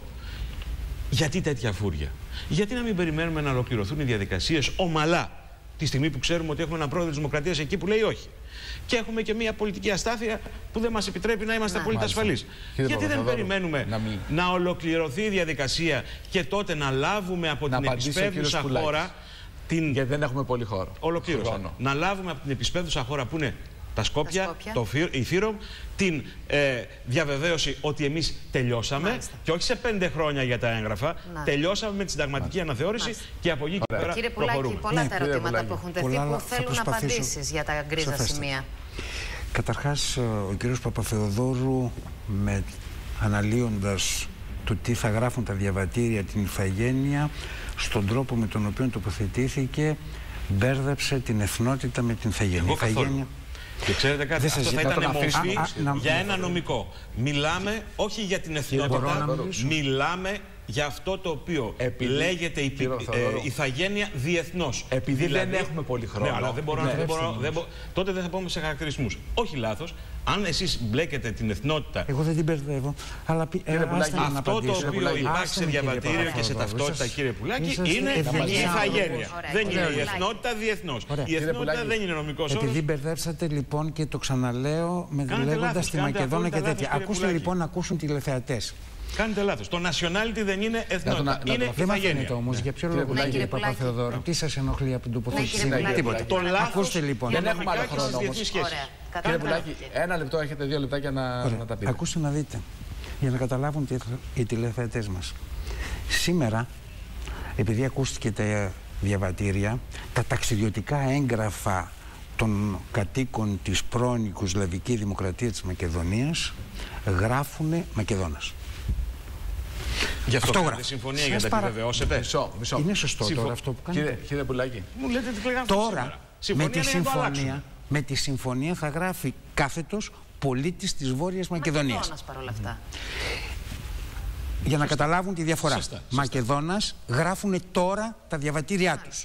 γιατί τέτοια φούρια? Γιατί να μην περιμένουμε να ολοκληρωθούν οι διαδικασίες ομαλά, τη στιγμή που ξέρουμε ότι έχουμε έναν πρόεδρο της Δημοκρατίας εκεί που λέει όχι? Και έχουμε και μια πολιτική αστάθεια που δεν μας επιτρέπει να είμαστε απόλυτα ασφαλείς. Γιατί δεν περιμένουμε να, μην... να ολοκληρωθεί η διαδικασία και τότε να λάβουμε από να την επισπεύδουσα χώρα την... Γιατί δεν έχουμε πολύ χώρο. Ολοκλήρωσα. Να λάβουμε από την επισπεύδουσα χώρα που είναι τα Σκόπια, τα Σκόπια. Το φύ, η Φύρομ, την ε, διαβεβαίωση ότι εμείς τελειώσαμε. Μάλιστα. Και όχι σε πέντε χρόνια για τα έγγραφα. Να. Τελειώσαμε με τη συνταγματική Μάλιστα. αναθεώρηση. Μάλιστα. Και από εκεί και πέρα Κύριε Πουλάκη, πολλά ναι, τα ερωτήματα που έχουν τεθεί που θέλουν απαντήσεις για τα γκρίζα σημεία. Καταρχάς, ο κύριος Παπαθεοδόρου, με, αναλύοντας το τι θα γράφουν τα διαβατήρια, την ηθαγένεια, στον τρόπο με τον οποίο τοποθετήθηκε, μπέρδεψε την εθνότητα με την ηθαγένεια. ηθαγένεια... Και ξέρετε κάτι, αυτό θα ήταν μορφή για ένα νομικό. Μιλάμε όχι για την εθνότητα, μιλάμε για αυτό το οποίο Επειδή... λέγεται η ε, ηθαγένεια διεθνώς. Επειδή δηλαδή... δεν έχουμε πολύ χρόνο. Ναι, αλλά δεν μπορώ, ναι, δεν μπορώ, δεν μπορώ, τότε δεν θα πούμε σε χαρακτηρισμούς. Όχι λάθος. Αν εσείς μπλέκετε την εθνότητα. Εγώ δεν την μπερδεύω. Αλλά ε, αυτό το οποίο υπάρχει σε διαβατήριο και σε ταυτότητα, κύριε Πουλάκη, είναι η ηθαγένεια. Δεν είναι η εθνότητα διεθνώς. Η εθνότητα δεν είναι νομικός όρος. Επειδή μπερδέψατε λοιπόν και το ξαναλέω λέγοντας τη Μακεδόνα και τέτοια. Ακούστε λοιπόν να ακούσουν τηλεθεατές. Κάνετε λάθος. Το nationality δεν είναι εθνότητα. Να, είναι δεν ηθαγένεια. όμως για ποιο λόγο, κύριε Παπαθεοδόρου, τι σας ενοχλεί από την τοποθέτηση? Τίποτα. Το λάθος. Ακούστε λοιπόν. Δεν έχουμε άλλο χρόνο όμως. Κύριε Πουλάκη, ένα λεπτό, έχετε δύο λεπτάκια να, να τα πείτε. Ακούστε να δείτε, για να καταλάβουν οι τηλεθεατές μας. Σήμερα, επειδή ακούστηκε τα διαβατήρια, τα ταξιδιωτικά έγγραφα των κατοίκων της πρώην Ιουγκοσλαβική Δημοκρατία της Μακεδονίας γράφουνε Μακεδόνας. Γι' αυτό κάνετε συμφωνία για να τα παρα... επιβεβαιώσετε. Μισό, μισό. Είναι σωστό Συμφω... τώρα αυτό που κάνετε? Κύριε, κύριε Πουλάκη. Μου λέτε τι γράφει τώρα με τη, συμφωνία, με τη συμφωνία θα γράφει κάθετος πολίτης της Βόρειας Μακεδονίας. Μακεδόνας παρόλα αυτά. Για να καταλάβουν τη διαφορά. Σωστά, σωστά. Μακεδόνας γράφουν τώρα τα διαβατήριά τους.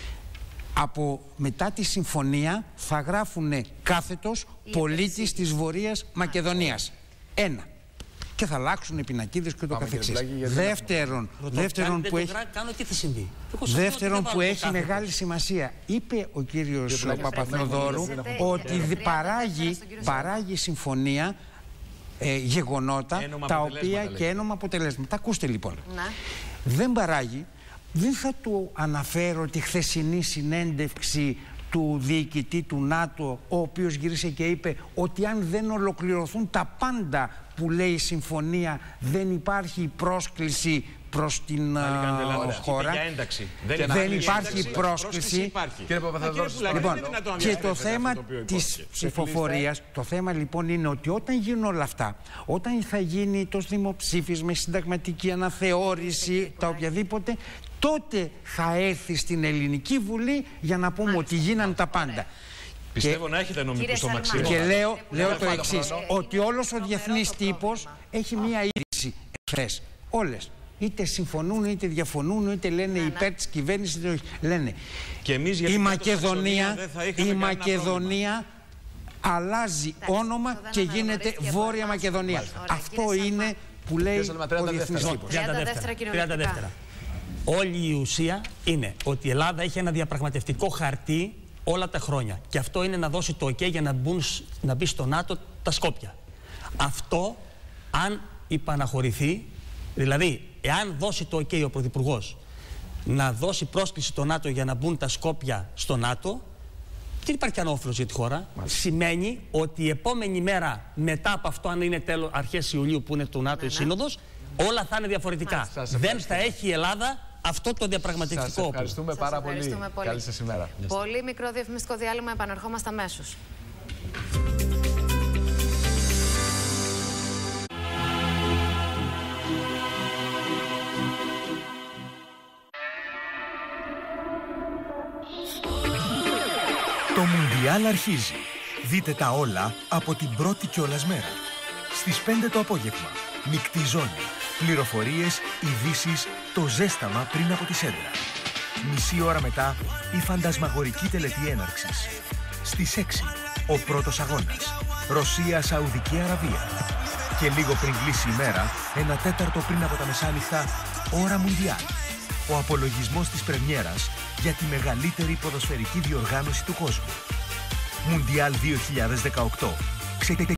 Από μετά τη συμφωνία θα γράφουν κάθετος πολίτης της Βορείας Μακεδονίας. Ένα. Και θα αλλάξουν οι πινακίδες και το καθεξής. Δεύτερον, δεύτερον που έχει, δεύτερον που έχει μεγάλη σημασία, είπε ο κύριος Παπαθεοδόρου ότι παράγει, παράγει συμφωνία ε, γεγονότα ένομα τα οποία και ένομα αποτελέσματα. Ακούστε λοιπόν. Να. Δεν παράγει. Δεν θα του αναφέρω τη χθεσινή συνέντευξη του διοικητή του ΝΑΤΟ, ο οποίος γύρισε και είπε ότι αν δεν ολοκληρωθούν τα πάντα που λέει η συμφωνία, δεν υπάρχει πρόσκληση προς την uh, χώρα. Δεν, δεν υπάρχει ένταξη, πρόσκληση. Υπάρχει. Κύριε λοιπόν, και το θέμα της ψηφοφορίας, το θέμα λοιπόν είναι ότι όταν γίνουν όλα αυτά, όταν θα γίνει το δημοψήφισμα, η συνταγματική αναθεώρηση, τα οποιαδήποτε, τότε θα έρθει στην Ελληνική Βουλή για να πούμε ότι γίναν τα πάντα. Πιστεύω και, να έχετε νομικό στο μαξί. Και λέω, λέω το εξής, ότι όλος ο διεθνής τύπος έχει μία είδηση εχθές. Όλες. Είτε συμφωνούν, είτε διαφωνούν, είτε λένε ναι, υπέρ της κυβέρνησης, είτε όχι. Λένε. Και εμείς, η Μακεδονία, η Μακεδονία αλλάζει όνομα και γίνεται Βόρεια Μακεδονία. Αυτό είναι που λέει ο διεθνής τύπος. τριάντα δεύτερα. Όλη η ουσία είναι ότι η Ελλάδα έχει ένα διαπραγματευτικό χαρτί όλα τα χρόνια. Και αυτό είναι να δώσει το OK για να, μπουν, να μπει στο ΝΑΤΟ τα Σκόπια. Αυτό, αν υπαναχωρηθεί, δηλαδή, εάν δώσει το OK ο Πρωθυπουργός να δώσει πρόσκληση στο ΝΑΤΟ για να μπουν τα Σκόπια στο ΝΑΤΟ, δεν υπάρχει ανώφελος για τη χώρα. Μάλιστα. Σημαίνει ότι η επόμενη μέρα μετά από αυτό, αν είναι τέλος, αρχές Ιουλίου που είναι το ΝΑΤΟ η Σύνοδος, όλα θα είναι διαφορετικά. Δεν θα έχει η Ελλάδα αυτό το διαπραγματευτικό όπλο. Ευχαριστούμε σας πάρα ευχαριστούμε πολύ. πολύ. Καλή σας ημέρα. Πολύ μικρό διαφημιστικό διάλειμμα, επανερχόμαστε αμέσως. Το Μουντιάλ αρχίζει. Δείτε τα όλα από την πρώτη κιόλας μέρα. Στις πέντε το απόγευμα. Μεικτή ζώνη. Πληροφορίες, ειδήσεις, το ζέσταμα πριν από τη σέντρα. Μισή ώρα μετά, η φαντασμαγορική τελετή έναρξης. Στις έξι, ο πρώτος αγώνας. Ρωσία-Σαουδική Αραβία. Και λίγο πριν κλείσει η μέρα, ένα τέταρτο πριν από τα μεσάνυχτα, ώρα Μουντιάλ. Ο απολογισμός της πρεμιέρας για τη μεγαλύτερη ποδοσφαιρική διοργάνωση του κόσμου. Μουντιάλ δύο χιλιάδες δεκαοκτώ.